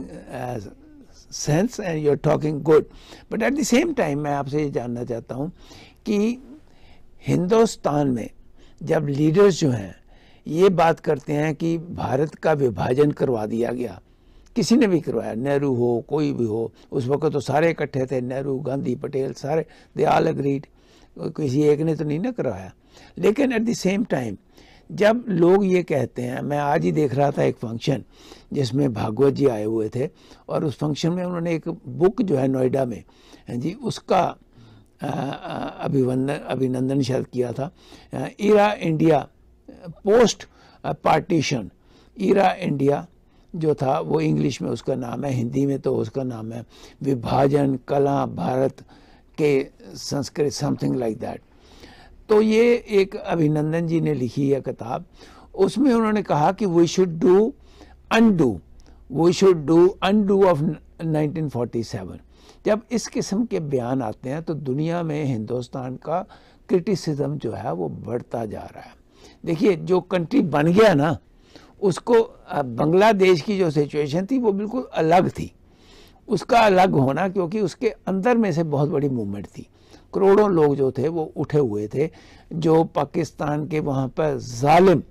Speaker 1: sense and you are talking good, but at the same time मैं आपसे ये जानना चाहता हूँ कि हिंदुस्तान में जब लीडर्स जो हैं ये बात करते हैं कि भारत का विभाजन करवा दिया गया, किसी ने भी करवाया, नेहरू हो, कोई भी हो, उस वक्त तो सारे इकट्ठे थे, नेहरू, गांधी, पटेल, सारे, दे ऑल एग्रीड, किसी एक ने तो नहीं ना करवाया। लेकिन एट द सेम टाइम जब लोग ये कहते हैं, मैं आज ही देख रहा था एक फंक्शन जिसमें भागवत जी आए हुए थे, और उस फंक्शन में उन्होंने एक बुक जो है नोएडा में जी उसका अभिवंदन अभिनंदन शायद किया था, era India post partition, era India जो था वो इंग्लिश में उसका नाम है, हिंदी में तो उसका नाम है विभाजन कला भारत के संस्कृत, समथिंग लाइक दैट। तो ये एक अभिनंदन जी ने लिखी है किताब, उसमें उन्होंने कहा कि we should do undo, we should do undo of nineteen forty seven. जब इस किस्म के बयान आते हैं तो दुनिया में हिंदुस्तान का क्रिटिसिज्म जो है वो बढ़ता जा रहा है। देखिए, जो कंट्री बन गया ना, उसको बांग्लादेश की जो सिचुएशन थी वो बिल्कुल अलग थी, उसका अलग होना, क्योंकि उसके अंदर में से बहुत बड़ी मूवमेंट थी, करोड़ों लोग जो थे वो उठे हुए थे, जो पाकिस्तान के वहाँ पर जालिम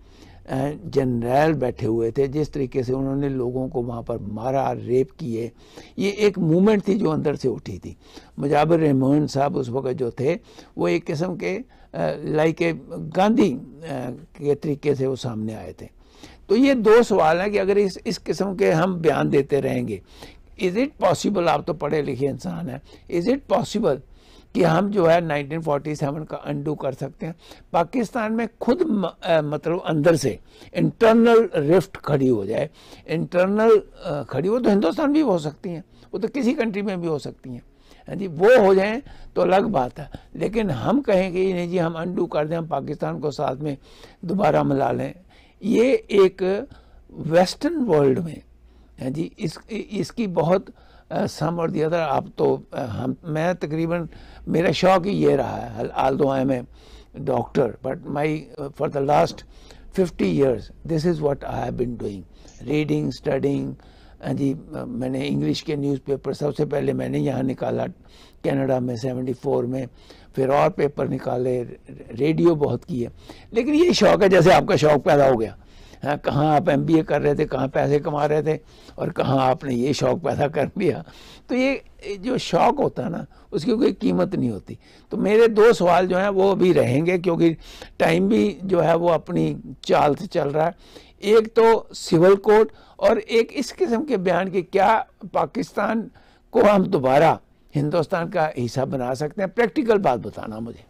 Speaker 1: जनरल बैठे हुए थे, जिस तरीके से उन्होंने लोगों को वहाँ पर मारा, रेप किए, ये एक मूवमेंट थी जो अंदर से उठी थी। मुजाबिर रहमान साहब उस वक्त जो थे वो एक किस्म के लाइक गांधी के तरीके से वो सामने आए थे। तो ये दो सवाल हैं कि अगर इस इस किस्म के हम बयान देते रहेंगे, इज़ इट पॉसिबल, आप तो पढ़े लिखे इंसान हैं, इज़ इट पॉसिबल कि हम जो है नाइनटीन फोर्टी सेवन का अंडू कर सकते हैं? पाकिस्तान में खुद म, आ, मतलब अंदर से इंटरनल रिफ्ट खड़ी हो जाए, इंटरनल आ, खड़ी हो तो हिंदुस्तान भी हो सकती हैं, वो तो किसी कंट्री में भी हो सकती हैं, हाँ जी, वो हो जाएं तो अलग बात है। लेकिन हम कहें कि नहीं जी हम अंडू कर दें, हम पाकिस्तान को साथ में दोबारा मिला लें, ये एक वेस्टर्न वर्ल्ड में है जी इस इसकी बहुत सम और दी अदर। आप तो हम मैं तकरीबन मेरा शौक ही ये रहा है, although I am a doctor, but my for the last fifty years this is what I have been doing, reading, studying। जी मैंने इंग्लिश के न्यूज़पेपर सबसे पहले मैंने यहाँ निकाला कनाडा में सेवेंटी फोर में, फिर और पेपर निकाले, रेडियो बहुत की है। लेकिन ये शौक़ है, जैसे आपका शौक़ पैदा हो गया, हाँ, कहाँ आप एमबीए कर रहे थे, कहाँ पैसे कमा रहे थे, और कहाँ आपने ये शौक पैदा कर लिया। तो ये जो शौक होता है ना, उसकी कोई कीमत नहीं होती। तो मेरे दो सवाल जो हैं वो अभी रहेंगे, क्योंकि टाइम भी जो है वो अपनी चाल से चल रहा है। एक तो सिविल कोड, और एक इस किस्म के बयान कि क्या पाकिस्तान को हम दोबारा हिंदुस्तान का हिस्सा बना सकते हैं। प्रैक्टिकल बात बताना मुझे।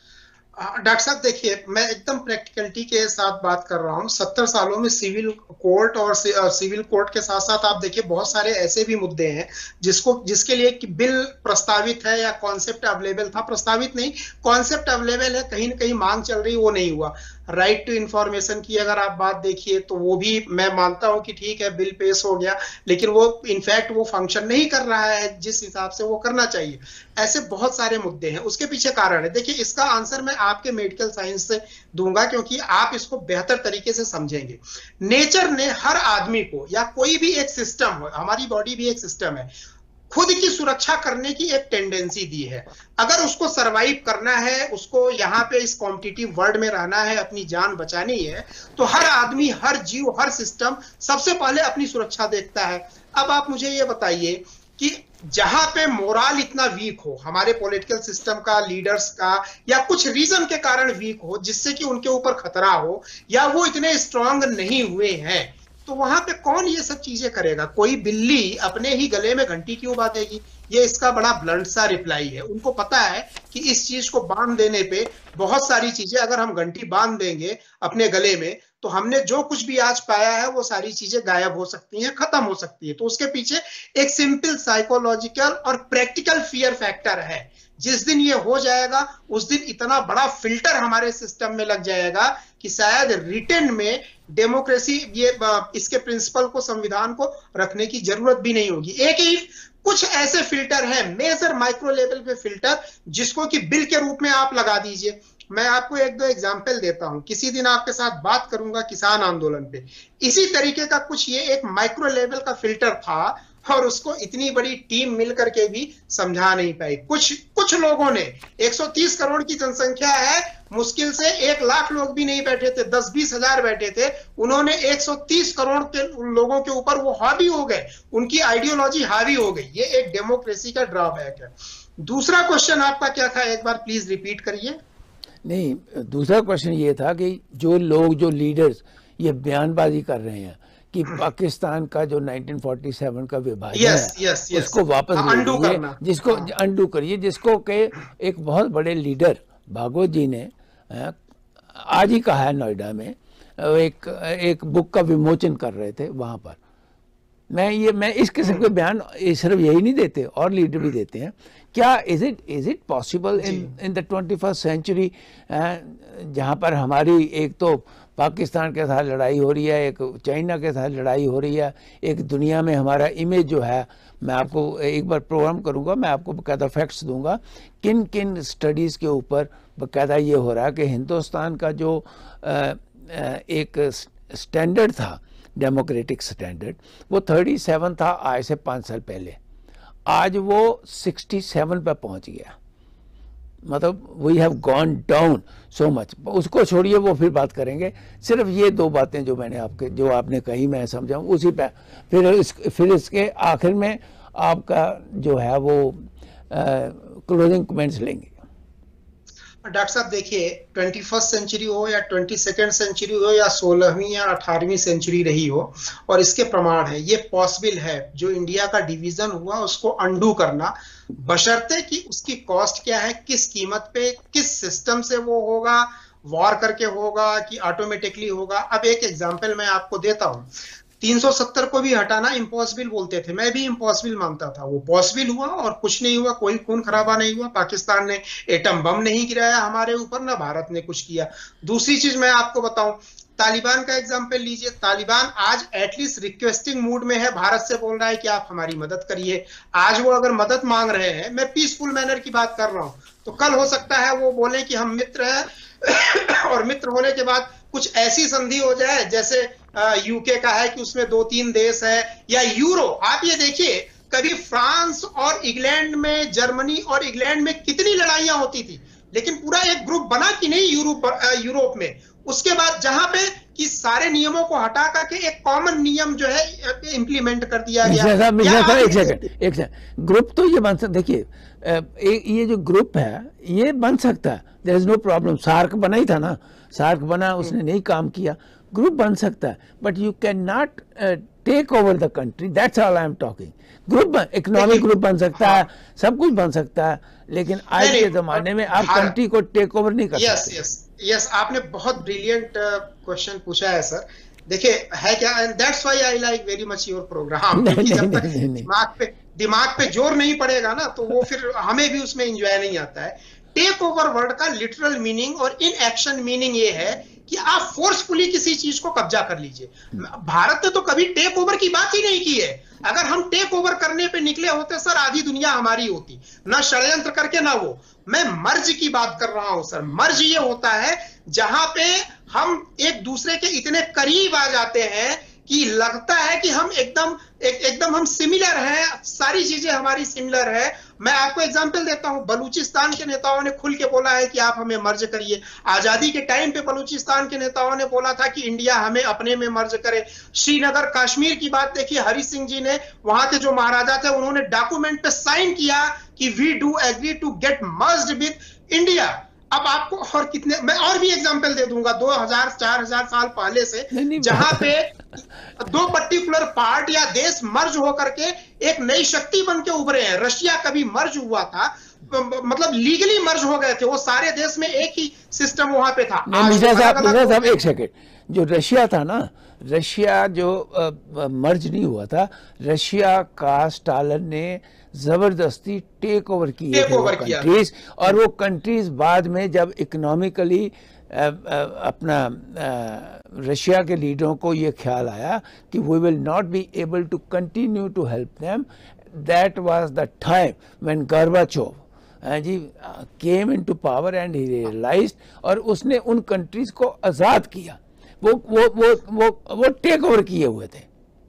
Speaker 2: डॉक्टर साहब देखिए, मैं एकदम प्रैक्टिकलिटी के साथ बात कर रहा हूँ। सत्तर सालों में सिविल कोर्ट और सिविल कोर्ट के साथ साथ आप देखिए बहुत सारे ऐसे भी मुद्दे हैं जिसको जिसके लिए कि बिल प्रस्तावित है या कॉन्सेप्ट अवेलेबल था, प्रस्तावित नहीं, कॉन्सेप्ट अवेलेबल है, कहीं ना कहीं मांग चल रही, वो नहीं हुआ। राइट टू इंफॉर्मेशन की अगर आप बात देखिए तो वो भी मैं मानता हूं कि ठीक है, बिल पेश हो गया, लेकिन वो इनफैक्ट वो फंक्शन नहीं कर रहा है जिस हिसाब से वो करना चाहिए। ऐसे बहुत सारे मुद्दे हैं, उसके पीछे कारण है। देखिए, इसका आंसर मैं आपके मेडिकल साइंस से दूंगा, क्योंकि आप इसको बेहतर तरीके से समझेंगे। नेचर ने हर आदमी को, या कोई भी एक सिस्टम हो, हमारी बॉडी भी एक सिस्टम है, खुद की सुरक्षा करने की एक टेंडेंसी दी है। अगर उसको सरवाइव करना है, उसको यहाँ पे इस कॉम्पिटिटिव वर्ल्ड में रहना है, अपनी जान बचानी है, तो हर आदमी, हर जीव, हर सिस्टम सबसे पहले अपनी सुरक्षा देखता है। अब आप मुझे ये बताइए कि जहां पे मोरल इतना वीक हो, हमारे पॉलिटिकल सिस्टम का, लीडर्स का, या कुछ रीजन के कारण वीक हो जिससे कि उनके ऊपर खतरा हो, या वो इतने स्ट्रांग नहीं हुए हैं, तो वहां पे कौन ये सब चीजें करेगा? कोई बिल्ली अपने ही गले में घंटी क्यों बांधेगी? ये इसका बड़ा ब्लंट सा रिप्लाई है। उनको पता है कि इस चीज को बांध देने पे बहुत सारी चीजें, अगर हम घंटी बांध देंगे अपने गले में, तो हमने जो कुछ भी आज पाया है वो सारी चीजें गायब हो सकती हैं, खत्म हो सकती है। तो उसके पीछे एक सिंपल साइकोलॉजिकल और प्रैक्टिकल फियर फैक्टर है। जिस दिन ये हो जाएगा, उस दिन इतना बड़ा फिल्टर हमारे सिस्टम में लग जाएगा कि शायद रिटर्न में डेमोक्रेसी, ये इसके प्रिंसिपल को, संविधान को रखने की जरूरत भी नहीं होगी। एक ही कुछ ऐसे फिल्टर हैं, मेजर माइक्रो लेवल पे फिल्टर, जिसको कि बिल के रूप में आप लगा दीजिए। मैं आपको एक दो एग्जाम्पल देता हूं, किसी दिन आपके साथ बात करूंगा किसान आंदोलन पे। इसी तरीके का कुछ ये एक माइक्रो लेवल का फिल्टर था, और उसको इतनी बड़ी टीम मिलकर के भी समझा नहीं पाई। कुछ कुछ लोगों ने, एक सौ तीस करोड़ की जनसंख्या है, मुश्किल से एक लाख लोग भी नहीं बैठे थे, दस बीस हजार बैठे थे, उन्होंने एक सौ तीस करोड़ के लोगों के ऊपर वो हावी हो गए, उनकी आइडियोलॉजी हावी हो गई। ये एक डेमोक्रेसी का ड्रॉबैक है। दूसरा क्वेश्चन आपका क्या था, एक बार प्लीज रिपीट करिए।
Speaker 1: नहीं, दूसरा क्वेश्चन ये था कि जो लोग, जो लीडर्स ये बयानबाजी कर रहे हैं कि पाकिस्तान का जो नाइनटीन फोर्टी सेवन का विभाजन
Speaker 2: yes,
Speaker 1: है
Speaker 2: yes, yes.
Speaker 1: उसको वापस
Speaker 2: अंडू
Speaker 1: ले
Speaker 2: करना,
Speaker 1: जिसको अंडू करिए, जिसको के एक बहुत बड़े लीडर भागवत जी ने आज ही कहा है नोएडा में, एक एक बुक का विमोचन कर रहे थे वहां पर। मैं ये मैं इस किस्म के बयान सिर्फ यही नहीं देते, और लीडर भी देते हैं। क्या is it is it possible in in the twenty first century, जहाँ पर हमारी एक तो पाकिस्तान के साथ लड़ाई हो रही है, एक चाइना के साथ लड़ाई हो रही है, एक दुनिया में हमारा इमेज जो है, मैं आपको एक बार प्रोग्राम करूंगा, मैं आपको बाकायदा फैक्ट्स दूंगा किन किन स्टडीज़ के ऊपर बाकायदा ये हो रहा है कि हिंदुस्तान का जो एक स्टैंडर्ड था, डेमोक्रेटिक स्टैंडर्ड, वो थर्टी सेवन था आज से पाँच साल पहले, आज वो सिक्सटी सेवन पे पहुंच गया। मतलब we have gone down so much. उसको छोड़िए, वो फिर बात करेंगे। सिर्फ ये दो बातें जो मैंने आपके जो आपने कही मैं समझाऊँ उसी पे, फिर इस फिर इसके आखिर में आपका जो है वो क्लोजिंग कमेंट्स लेंगे।
Speaker 2: डॉक्टर साहब देखिए, ट्वेंटी फर्स्ट सेंचुरी हो या ट्वेंटी सेकेंड सेंचुरी हो या सोलहवीं या अठारहवीं सेंचुरी रही हो, और इसके प्रमाण है, ये पॉसिबल है। जो इंडिया का डिवीजन हुआ उसको अंडू करना, बशर्ते कि उसकी कॉस्ट क्या है, किस कीमत पे, किस सिस्टम से वो होगा, वॉर करके होगा कि ऑटोमेटिकली होगा। अब एक एग्जांपल मैं आपको देता हूं। तीन सौ सत्तर को भी हटाना इम्पॉसिबल बोलते थे, मैं भी इम्पॉसिबल मानता था। वो पॉसिबल हुआ और कुछ नहीं हुआ, कोई खून खराबा नहीं हुआ, पाकिस्तान ने एटम बम नहीं गिराया हमारे ऊपर, ना भारत ने कुछ किया। दूसरी चीज मैं आपको बताऊं, तालिबान का एग्जाम्पल लीजिए। तालिबान आज एटलीस्ट रिक्वेस्टिंग मूड में है, भारत से बोल रहा है कि आप हमारी मदद करिए। आज वो अगर मदद मांग रहे हैं, मैं पीसफुल मैनर की बात कर रहा हूं, तो कल हो सकता है वो बोले कि हम मित्र हैं और मित्र होने के बाद कुछ ऐसी संधि हो जाए जैसे यूके का है कि उसमें दो तीन देश है, या यूरो। आप ये देखिए, कभी फ्रांस और इंग्लैंड में, जर्मनी और इंग्लैंड में कितनी लड़ाइयां होती थी, लेकिन पूरा एक ग्रुप बना कि नहीं यूरोप यूरोप में। उसके बाद जहां पे कि सारे नियमों को हटा करके एक कॉमन नियम जो है इम्प्लीमेंट कर दिया गया।
Speaker 1: मिश्रा साहब, मिश्रा साहब एक सेकंड, एक सेकंड, ग्रुप तो ये बन सकता, देखिए ये जो ग्रुप है ये बन सकता है, there is no problem. SAARC बना ही था ना, सार्क बना, उसने नहीं काम किया, ग्रुप बन सकता है, but you can not take over the country, that's all I am talking. Group, economic group बन सकता है, सब कुछ बन सकता है, लेकिन आज के जमाने में आप कंट्री को टेक ओवर नहीं कर सकते।
Speaker 2: यस यस यस, आपने बहुत ब्रिलियंट क्वेश्चन पूछा है सर। देखिए है क्या, and that's why I like very much your programme, क्योंकि जब तक दिमाग पे दिमाग पे जोर नहीं पड़ेगा ना, तो वो फिर हमें भी उसमें एंजॉय नहीं आता है। टेक ओवर वर्ड का लिटरल मीनिंग और इन एक्शन मीनिंग ये है कि आप फोर्सफुली किसी चीज को कब्जा कर लीजिए। भारत ने तो कभी टेक ओवर की बात ही नहीं की है। अगर हम टेक ओवर करने पे निकले होते सर, आधी दुनिया हमारी होती, ना षड्यंत्र करके ना वो। मैं मर्ज की बात कर रहा हूं सर। मर्ज ये होता है जहां पे हम एक दूसरे के इतने करीब आ जाते हैं कि लगता है कि हम एकदम एक, एकदम हम सिमिलर हैं, सारी चीजें हमारी सिमिलर है। मैं आपको एग्जांपल देता हूं, बलूचिस्तान के नेताओं ने खुल के बोला है कि आप हमें मर्ज करिए। आजादी के टाइम पे बलूचिस्तान के नेताओं ने बोला था कि इंडिया हमें अपने में मर्ज करे। श्रीनगर कश्मीर की बात देखिए, हरि सिंह जी ने, वहां के जो महाराजा थे, उन्होंने डॉक्यूमेंट पे साइन किया कि we do agree to get merged with India. अब आपको और कितने, मैं और भी एग्जांपल दे दूंगा दो हज़ार चार हज़ार साल पहले से, जहां पे दो पर्टिकुलर पार्ट या देश मर्ज होकर के एक नई शक्ति बन के उभरे हैं। रशिया कभी मर्ज हुआ था, मतलब लीगली मर्ज हो गए थे, वो सारे देश में एक ही सिस्टम वहां पे था।
Speaker 1: मिश्रा साहब, मिश्रा साहब एक सेकंड, जो रशिया था ना, रशिया जो मर्ज नहीं हुआ था, रशिया का स्टालिन ने जबरदस्ती टेक ओवर किए थे वो कंट्रीज, और वो कंट्रीज बाद में जब इकोनॉमिकली अपना रशिया के लीडरों को ये ख्याल आया कि we will not be able to continue to help them, that was the time when Gorbachev ji came into power and he realised, और उसने उन कंट्रीज को आजाद किया। वो वो वो वो वो टेक ओवर किए हुए थे।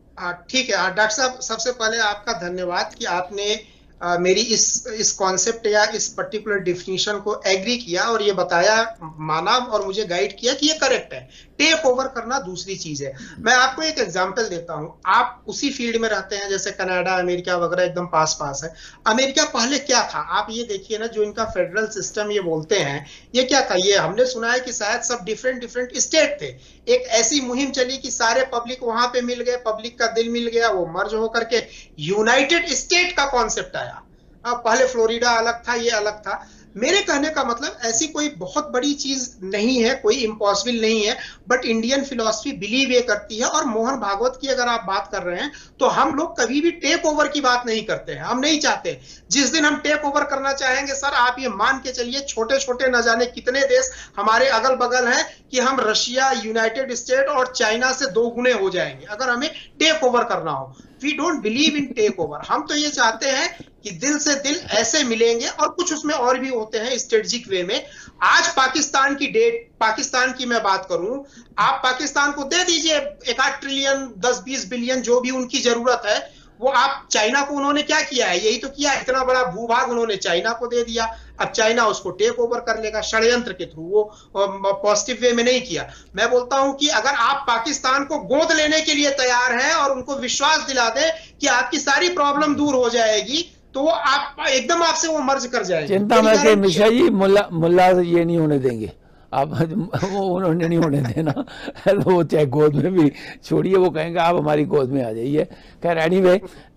Speaker 2: ठीक है डॉक्टर साहब, सबसे पहले आपका धन्यवाद कि आपने आ, मेरी इस इस कॉन्सेप्ट या इस पर्टिकुलर डिफिनीशन को एग्री किया और ये बताया, माना और मुझे गाइड किया कि ये करेक्ट है। टेक ओवर करना दूसरी चीज है। मैं आपको एक एग्जांपल देता हूं। आप उसी फील्ड में रहते हैं, जैसे कनाडा, अमेरिका वगैरह एकदम पास पास है। अमेरिका पहले क्या था आप ये देखिए ना, जो इनका फेडरल सिस्टम ये बोलते हैं, ये क्या था? ये हमने सुना है कि शायद सब डिफरेंट डिफरेंट स्टेट थे। एक ऐसी मुहिम चली कि सारे पब्लिक वहां पे मिल गए, पब्लिक का दिल मिल गया, वो मर्ज होकर के यूनाइटेड स्टेट का कॉन्सेप्ट आया। अब पहले फ्लोरिडा अलग था, ये अलग था। मेरे कहने का मतलब ऐसी कोई बहुत बड़ी चीज नहीं है, कोई इम्पॉसिबल नहीं है, बट इंडियन फिलॉसफी बिलीव ये करती है। और मोहन भागवत की अगर आप बात कर रहे हैं तो हम लोग कभी भी टेक ओवर की बात नहीं करते हैं, हम नहीं चाहते। जिस दिन हम टेक ओवर करना चाहेंगे सर, आप ये मान के चलिए छोटे छोटे न जाने कितने देश हमारे अगल बगल हैं कि हम रशिया, यूनाइटेड स्टेट और चाइना से दो गुने हो जाएंगे अगर हमें टेक ओवर करना हो। We don't believe in take over. हम तो ये चाहते हैं कि दिल से दिल ऐसे मिलेंगे, और कुछ उसमें और भी होते हैं स्ट्रेटेजिक वे में। आज पाकिस्तान की डेट, पाकिस्तान की मैं बात करूं, आप पाकिस्तान को दे दीजिए एक आठ ट्रिलियन, दस बीस बिलियन जो भी उनकी जरूरत है, वो आप चाइना को उन्होंने क्या किया है? यही तो किया, इतना बड़ा भूभाग उन्होंने चाइना को दे दिया। अब चाइना उसको टेक ओवर कर लेगा षड्यंत्र के थ्रू, वो पॉजिटिव वे में नहीं किया। मैं बोलता हूं कि अगर आप पाकिस्तान को गोद लेने के लिए तैयार हैं और उनको विश्वास दिला दें कि आपकी सारी प्रॉब्लम दूर हो जाएगी, तो आप एकदम आपसे वो मर्ज कर जाएंगे।
Speaker 1: चिंता मत करिए मिश्रा जी, मुल्ला मुल्ला ये नहीं होने देंगे आप, वो उन्होंने नहीं होने देना। तो वो चाहे गोद में भी छोड़िए, वो कहेंगे आप हमारी गोद में आ जाइए। खैर एनीवे,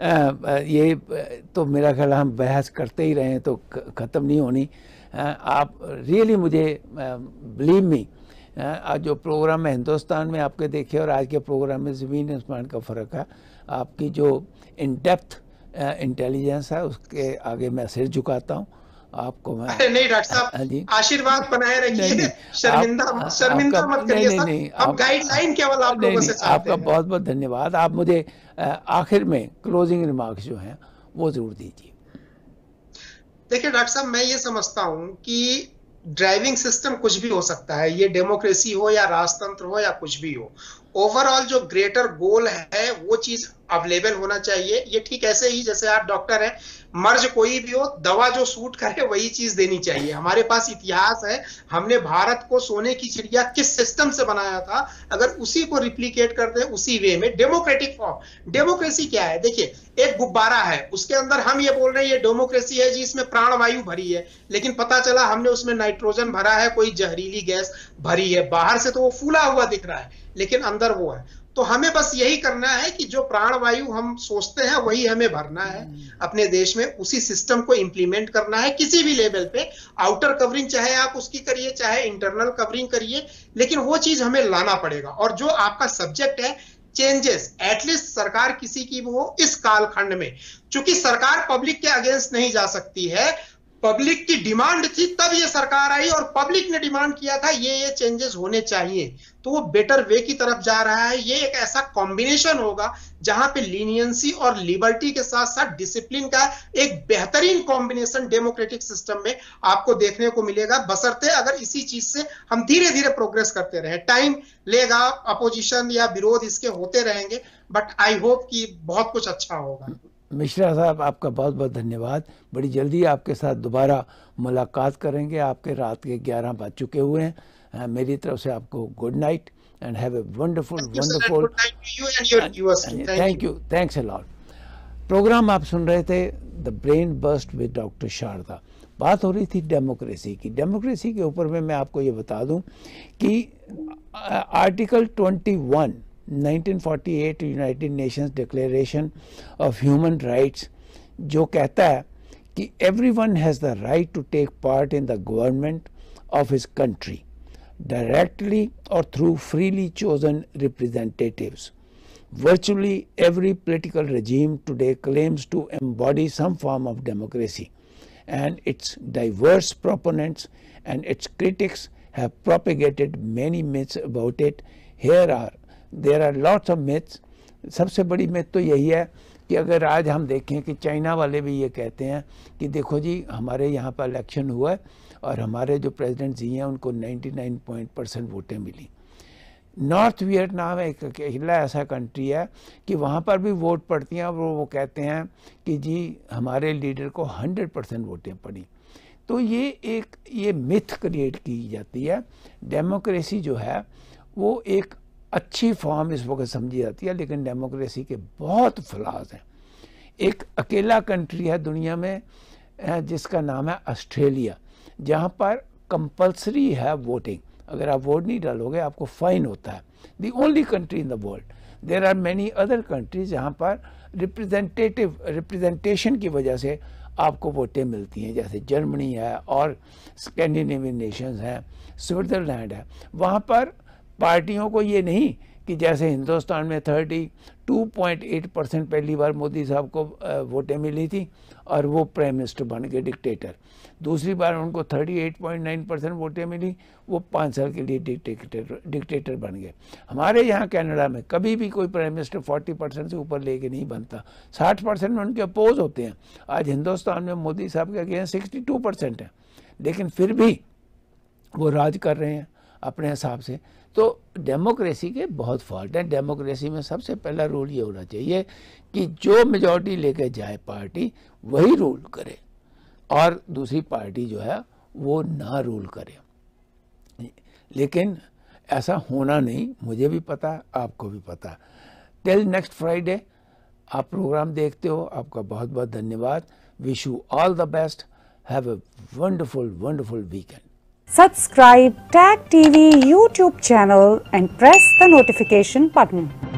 Speaker 1: ये तो मेरा ख्याल हम बहस करते ही रहे तो ख़त्म नहीं होनी। आप रियली मुझे बिलीव मी, आज जो प्रोग्राम है हिंदुस्तान में आपके देखे और आज के प्रोग्राम में ज़मीन आसमान का फ़र्क है। आपकी जो इन डेप्थ इंटेलिजेंस है उसके आगे मैं सिर झुकाता हूँ आपको। मैं
Speaker 2: अरे नहीं डॉक्टर साहब, आशीर्वाद बनाए रखिए, शर्मिंदा शर्मिंदा मत करिए सर। नहीं, हम गाइडलाइन केवल आप लोगों से चाहते हैं।
Speaker 1: आपका बहुत बहुत धन्यवाद। आप मुझे आखिर में क्लोजिंग रिमार्क्स जो हैं वो जरूर दीजिए।
Speaker 2: देखिए डॉक्टर साहब, मैं ये समझता हूँ कि ड्राइविंग सिस्टम कुछ भी हो सकता है, ये डेमोक्रेसी हो या राजतंत्र हो या कुछ भी हो। ओवरऑल जो ग्रेटर गोल है वो चीज अवेलेबल होना चाहिए। ये ठीक ऐसे ही जैसे आप डॉक्टर हैं, मर्ज कोई भी हो, दवा जो सूट करे वही चीज देनी चाहिए। हमारे पास इतिहास है, हमने भारत को सोने की चिड़िया किस सिस्टम से बनाया था, अगर उसी को रिप्लिकेट करते हैं उसी वे में डेमोक्रेटिक फॉर्म। डेमोक्रेसी क्या है, देखिए एक गुब्बारा है, उसके अंदर हम ये बोल रहे हैं ये डेमोक्रेसी है जी, इसमें प्राणवायु भरी है, लेकिन पता चला हमने उसमें नाइट्रोजन भरा है, कोई जहरीली गैस भरी है। बाहर से तो वो फूला हुआ दिख रहा है लेकिन अंदर वो है। तो हमें बस यही करना है कि जो प्राणवायु हम सोचते हैं वही हमें भरना है अपने देश में, उसी सिस्टम को इंप्लीमेंट करना है किसी भी लेवल पे। आउटर कवरिंग चाहे आप उसकी करिए, चाहे इंटरनल कवरिंग करिए, लेकिन वो चीज हमें लाना पड़ेगा। और जो आपका सब्जेक्ट है चेंजेस, एटलीस्ट सरकार किसी की वो इस कालखंड में, चूंकि सरकार पब्लिक के अगेंस्ट नहीं जा सकती है, पब्लिक की डिमांड थी तब ये सरकार आई और पब्लिक ने डिमांड किया था ये ये चेंजेस होने चाहिए, तो वो बेटर वे की तरफ जा रहा है। ये एक ऐसा कॉम्बिनेशन होगा जहां पे लीनियंसी और लिबर्टी के साथ साथ डिसिप्लिन का एक बेहतरीन कॉम्बिनेशन डेमोक्रेटिक सिस्टम में आपको देखने को मिलेगा, बशर्ते अगर इसी चीज से हम धीरे धीरे प्रोग्रेस करते रहे। टाइम लेगा, अपोजिशन या विरोध इसके होते रहेंगे, बट आई होप कि बहुत कुछ अच्छा होगा।
Speaker 1: मिश्रा साहब, आपका बहुत बहुत धन्यवाद। बड़ी जल्दी आपके साथ दोबारा मुलाकात करेंगे। आपके रात के ग्यारह बज चुके हुए हैं। मेरी तरफ से आपको good night and have a wonderful wonderful thank you, thanks a lot. Programme आप सुन रहे थे the brain bust with doctor Sharda. बात हो रही थी डेमोक्रेसी की। डेमोक्रेसी के ऊपर में मैं आपको ये बता दूं कि आर्टिकल इक्कीस nineteen forty eight United Nations declaration of human rights जो कहता है कि everyone has the right to take part in the government of his country directly और through freely chosen representatives. Virtually every political regime today claims to embody some form of democracy, and its diverse proponents and its critics have propagated many myths about it. Here are there are lots of myths. सबसे बड़ी मिथ तो यही है कि अगर आज हम देखें कि चाइना वाले भी ये कहते हैं कि देखो जी हमारे यहाँ पर इलेक्शन हुआ है और हमारे जो प्रेसिडेंट जी हैं उनको निन्यानवे परसेंट वोटें मिली। नॉर्थ वियतनाम एक अकेला ऐसा कंट्री है कि वहाँ पर भी वोट पड़ती हैं और वो, वो कहते हैं कि जी हमारे लीडर को हंड्रेड परसेंट वोटें पड़ी। तो ये एक ये मिथ क्रिएट की जाती है। डेमोक्रेसी जो है वो एक अच्छी फॉर्म इस वक्त समझी जाती है, लेकिन डेमोक्रेसी के बहुत फ्लॉज हैं। एक अकेला कंट्री है दुनिया में जिसका नाम है ऑस्ट्रेलिया, जहाँ पर कंपल्सरी है वोटिंग। अगर आप वोट नहीं डालोगे आपको फाइन होता है। The only country in the world. There are many other countries जहाँ पर रिप्रेजेंटेटिव रिप्रेजेंटेशन की वजह से आपको वोटें मिलती हैं, जैसे जर्मनी है और स्कैंडिनेवियन नेशंस हैं, स्विट्ज़रलैंड है। वहाँ पर पार्टियों को ये नहीं कि जैसे हिंदुस्तान में thirty two point eight percent पहली बार मोदी साहब को वोटें मिली थी और वो प्राइम मिनिस्टर बन गए डिक्टेटर। दूसरी बार उनको thirty eight point nine percent वोटें मिली, वो पाँच साल के लिए डिक्टेटर डिक्टेटर बन गए। हमारे यहाँ कनाडा में कभी भी कोई प्राइम मिनिस्टर फोर्टी परसेंट से ऊपर लेके नहीं बनता, साठ परसेंट में उनके अपोज होते हैं। आज हिंदुस्तान में मोदी साहब के अगेंस्ट सिक्सटी टू परसेंट है, लेकिन फिर भी वो राज कर रहे हैं अपने हिसाब से। तो डेमोक्रेसी के बहुत फॉल्ट हैं। डेमोक्रेसी में सबसे पहला रूल ये होना चाहिए कि जो मेजॉरिटी लेके जाए पार्टी वही रूल करे और दूसरी पार्टी जो है वो ना रूल करे। लेकिन ऐसा होना नहीं, मुझे भी पता है, आपको भी पता है। टिल नेक्स्ट फ्राइडे आप प्रोग्राम देखते हो, आपका बहुत बहुत धन्यवाद। Wish you all the best. Have a wonderful wonderful weekend.
Speaker 3: Subscribe Tag T V YouTube channel and press the notification button.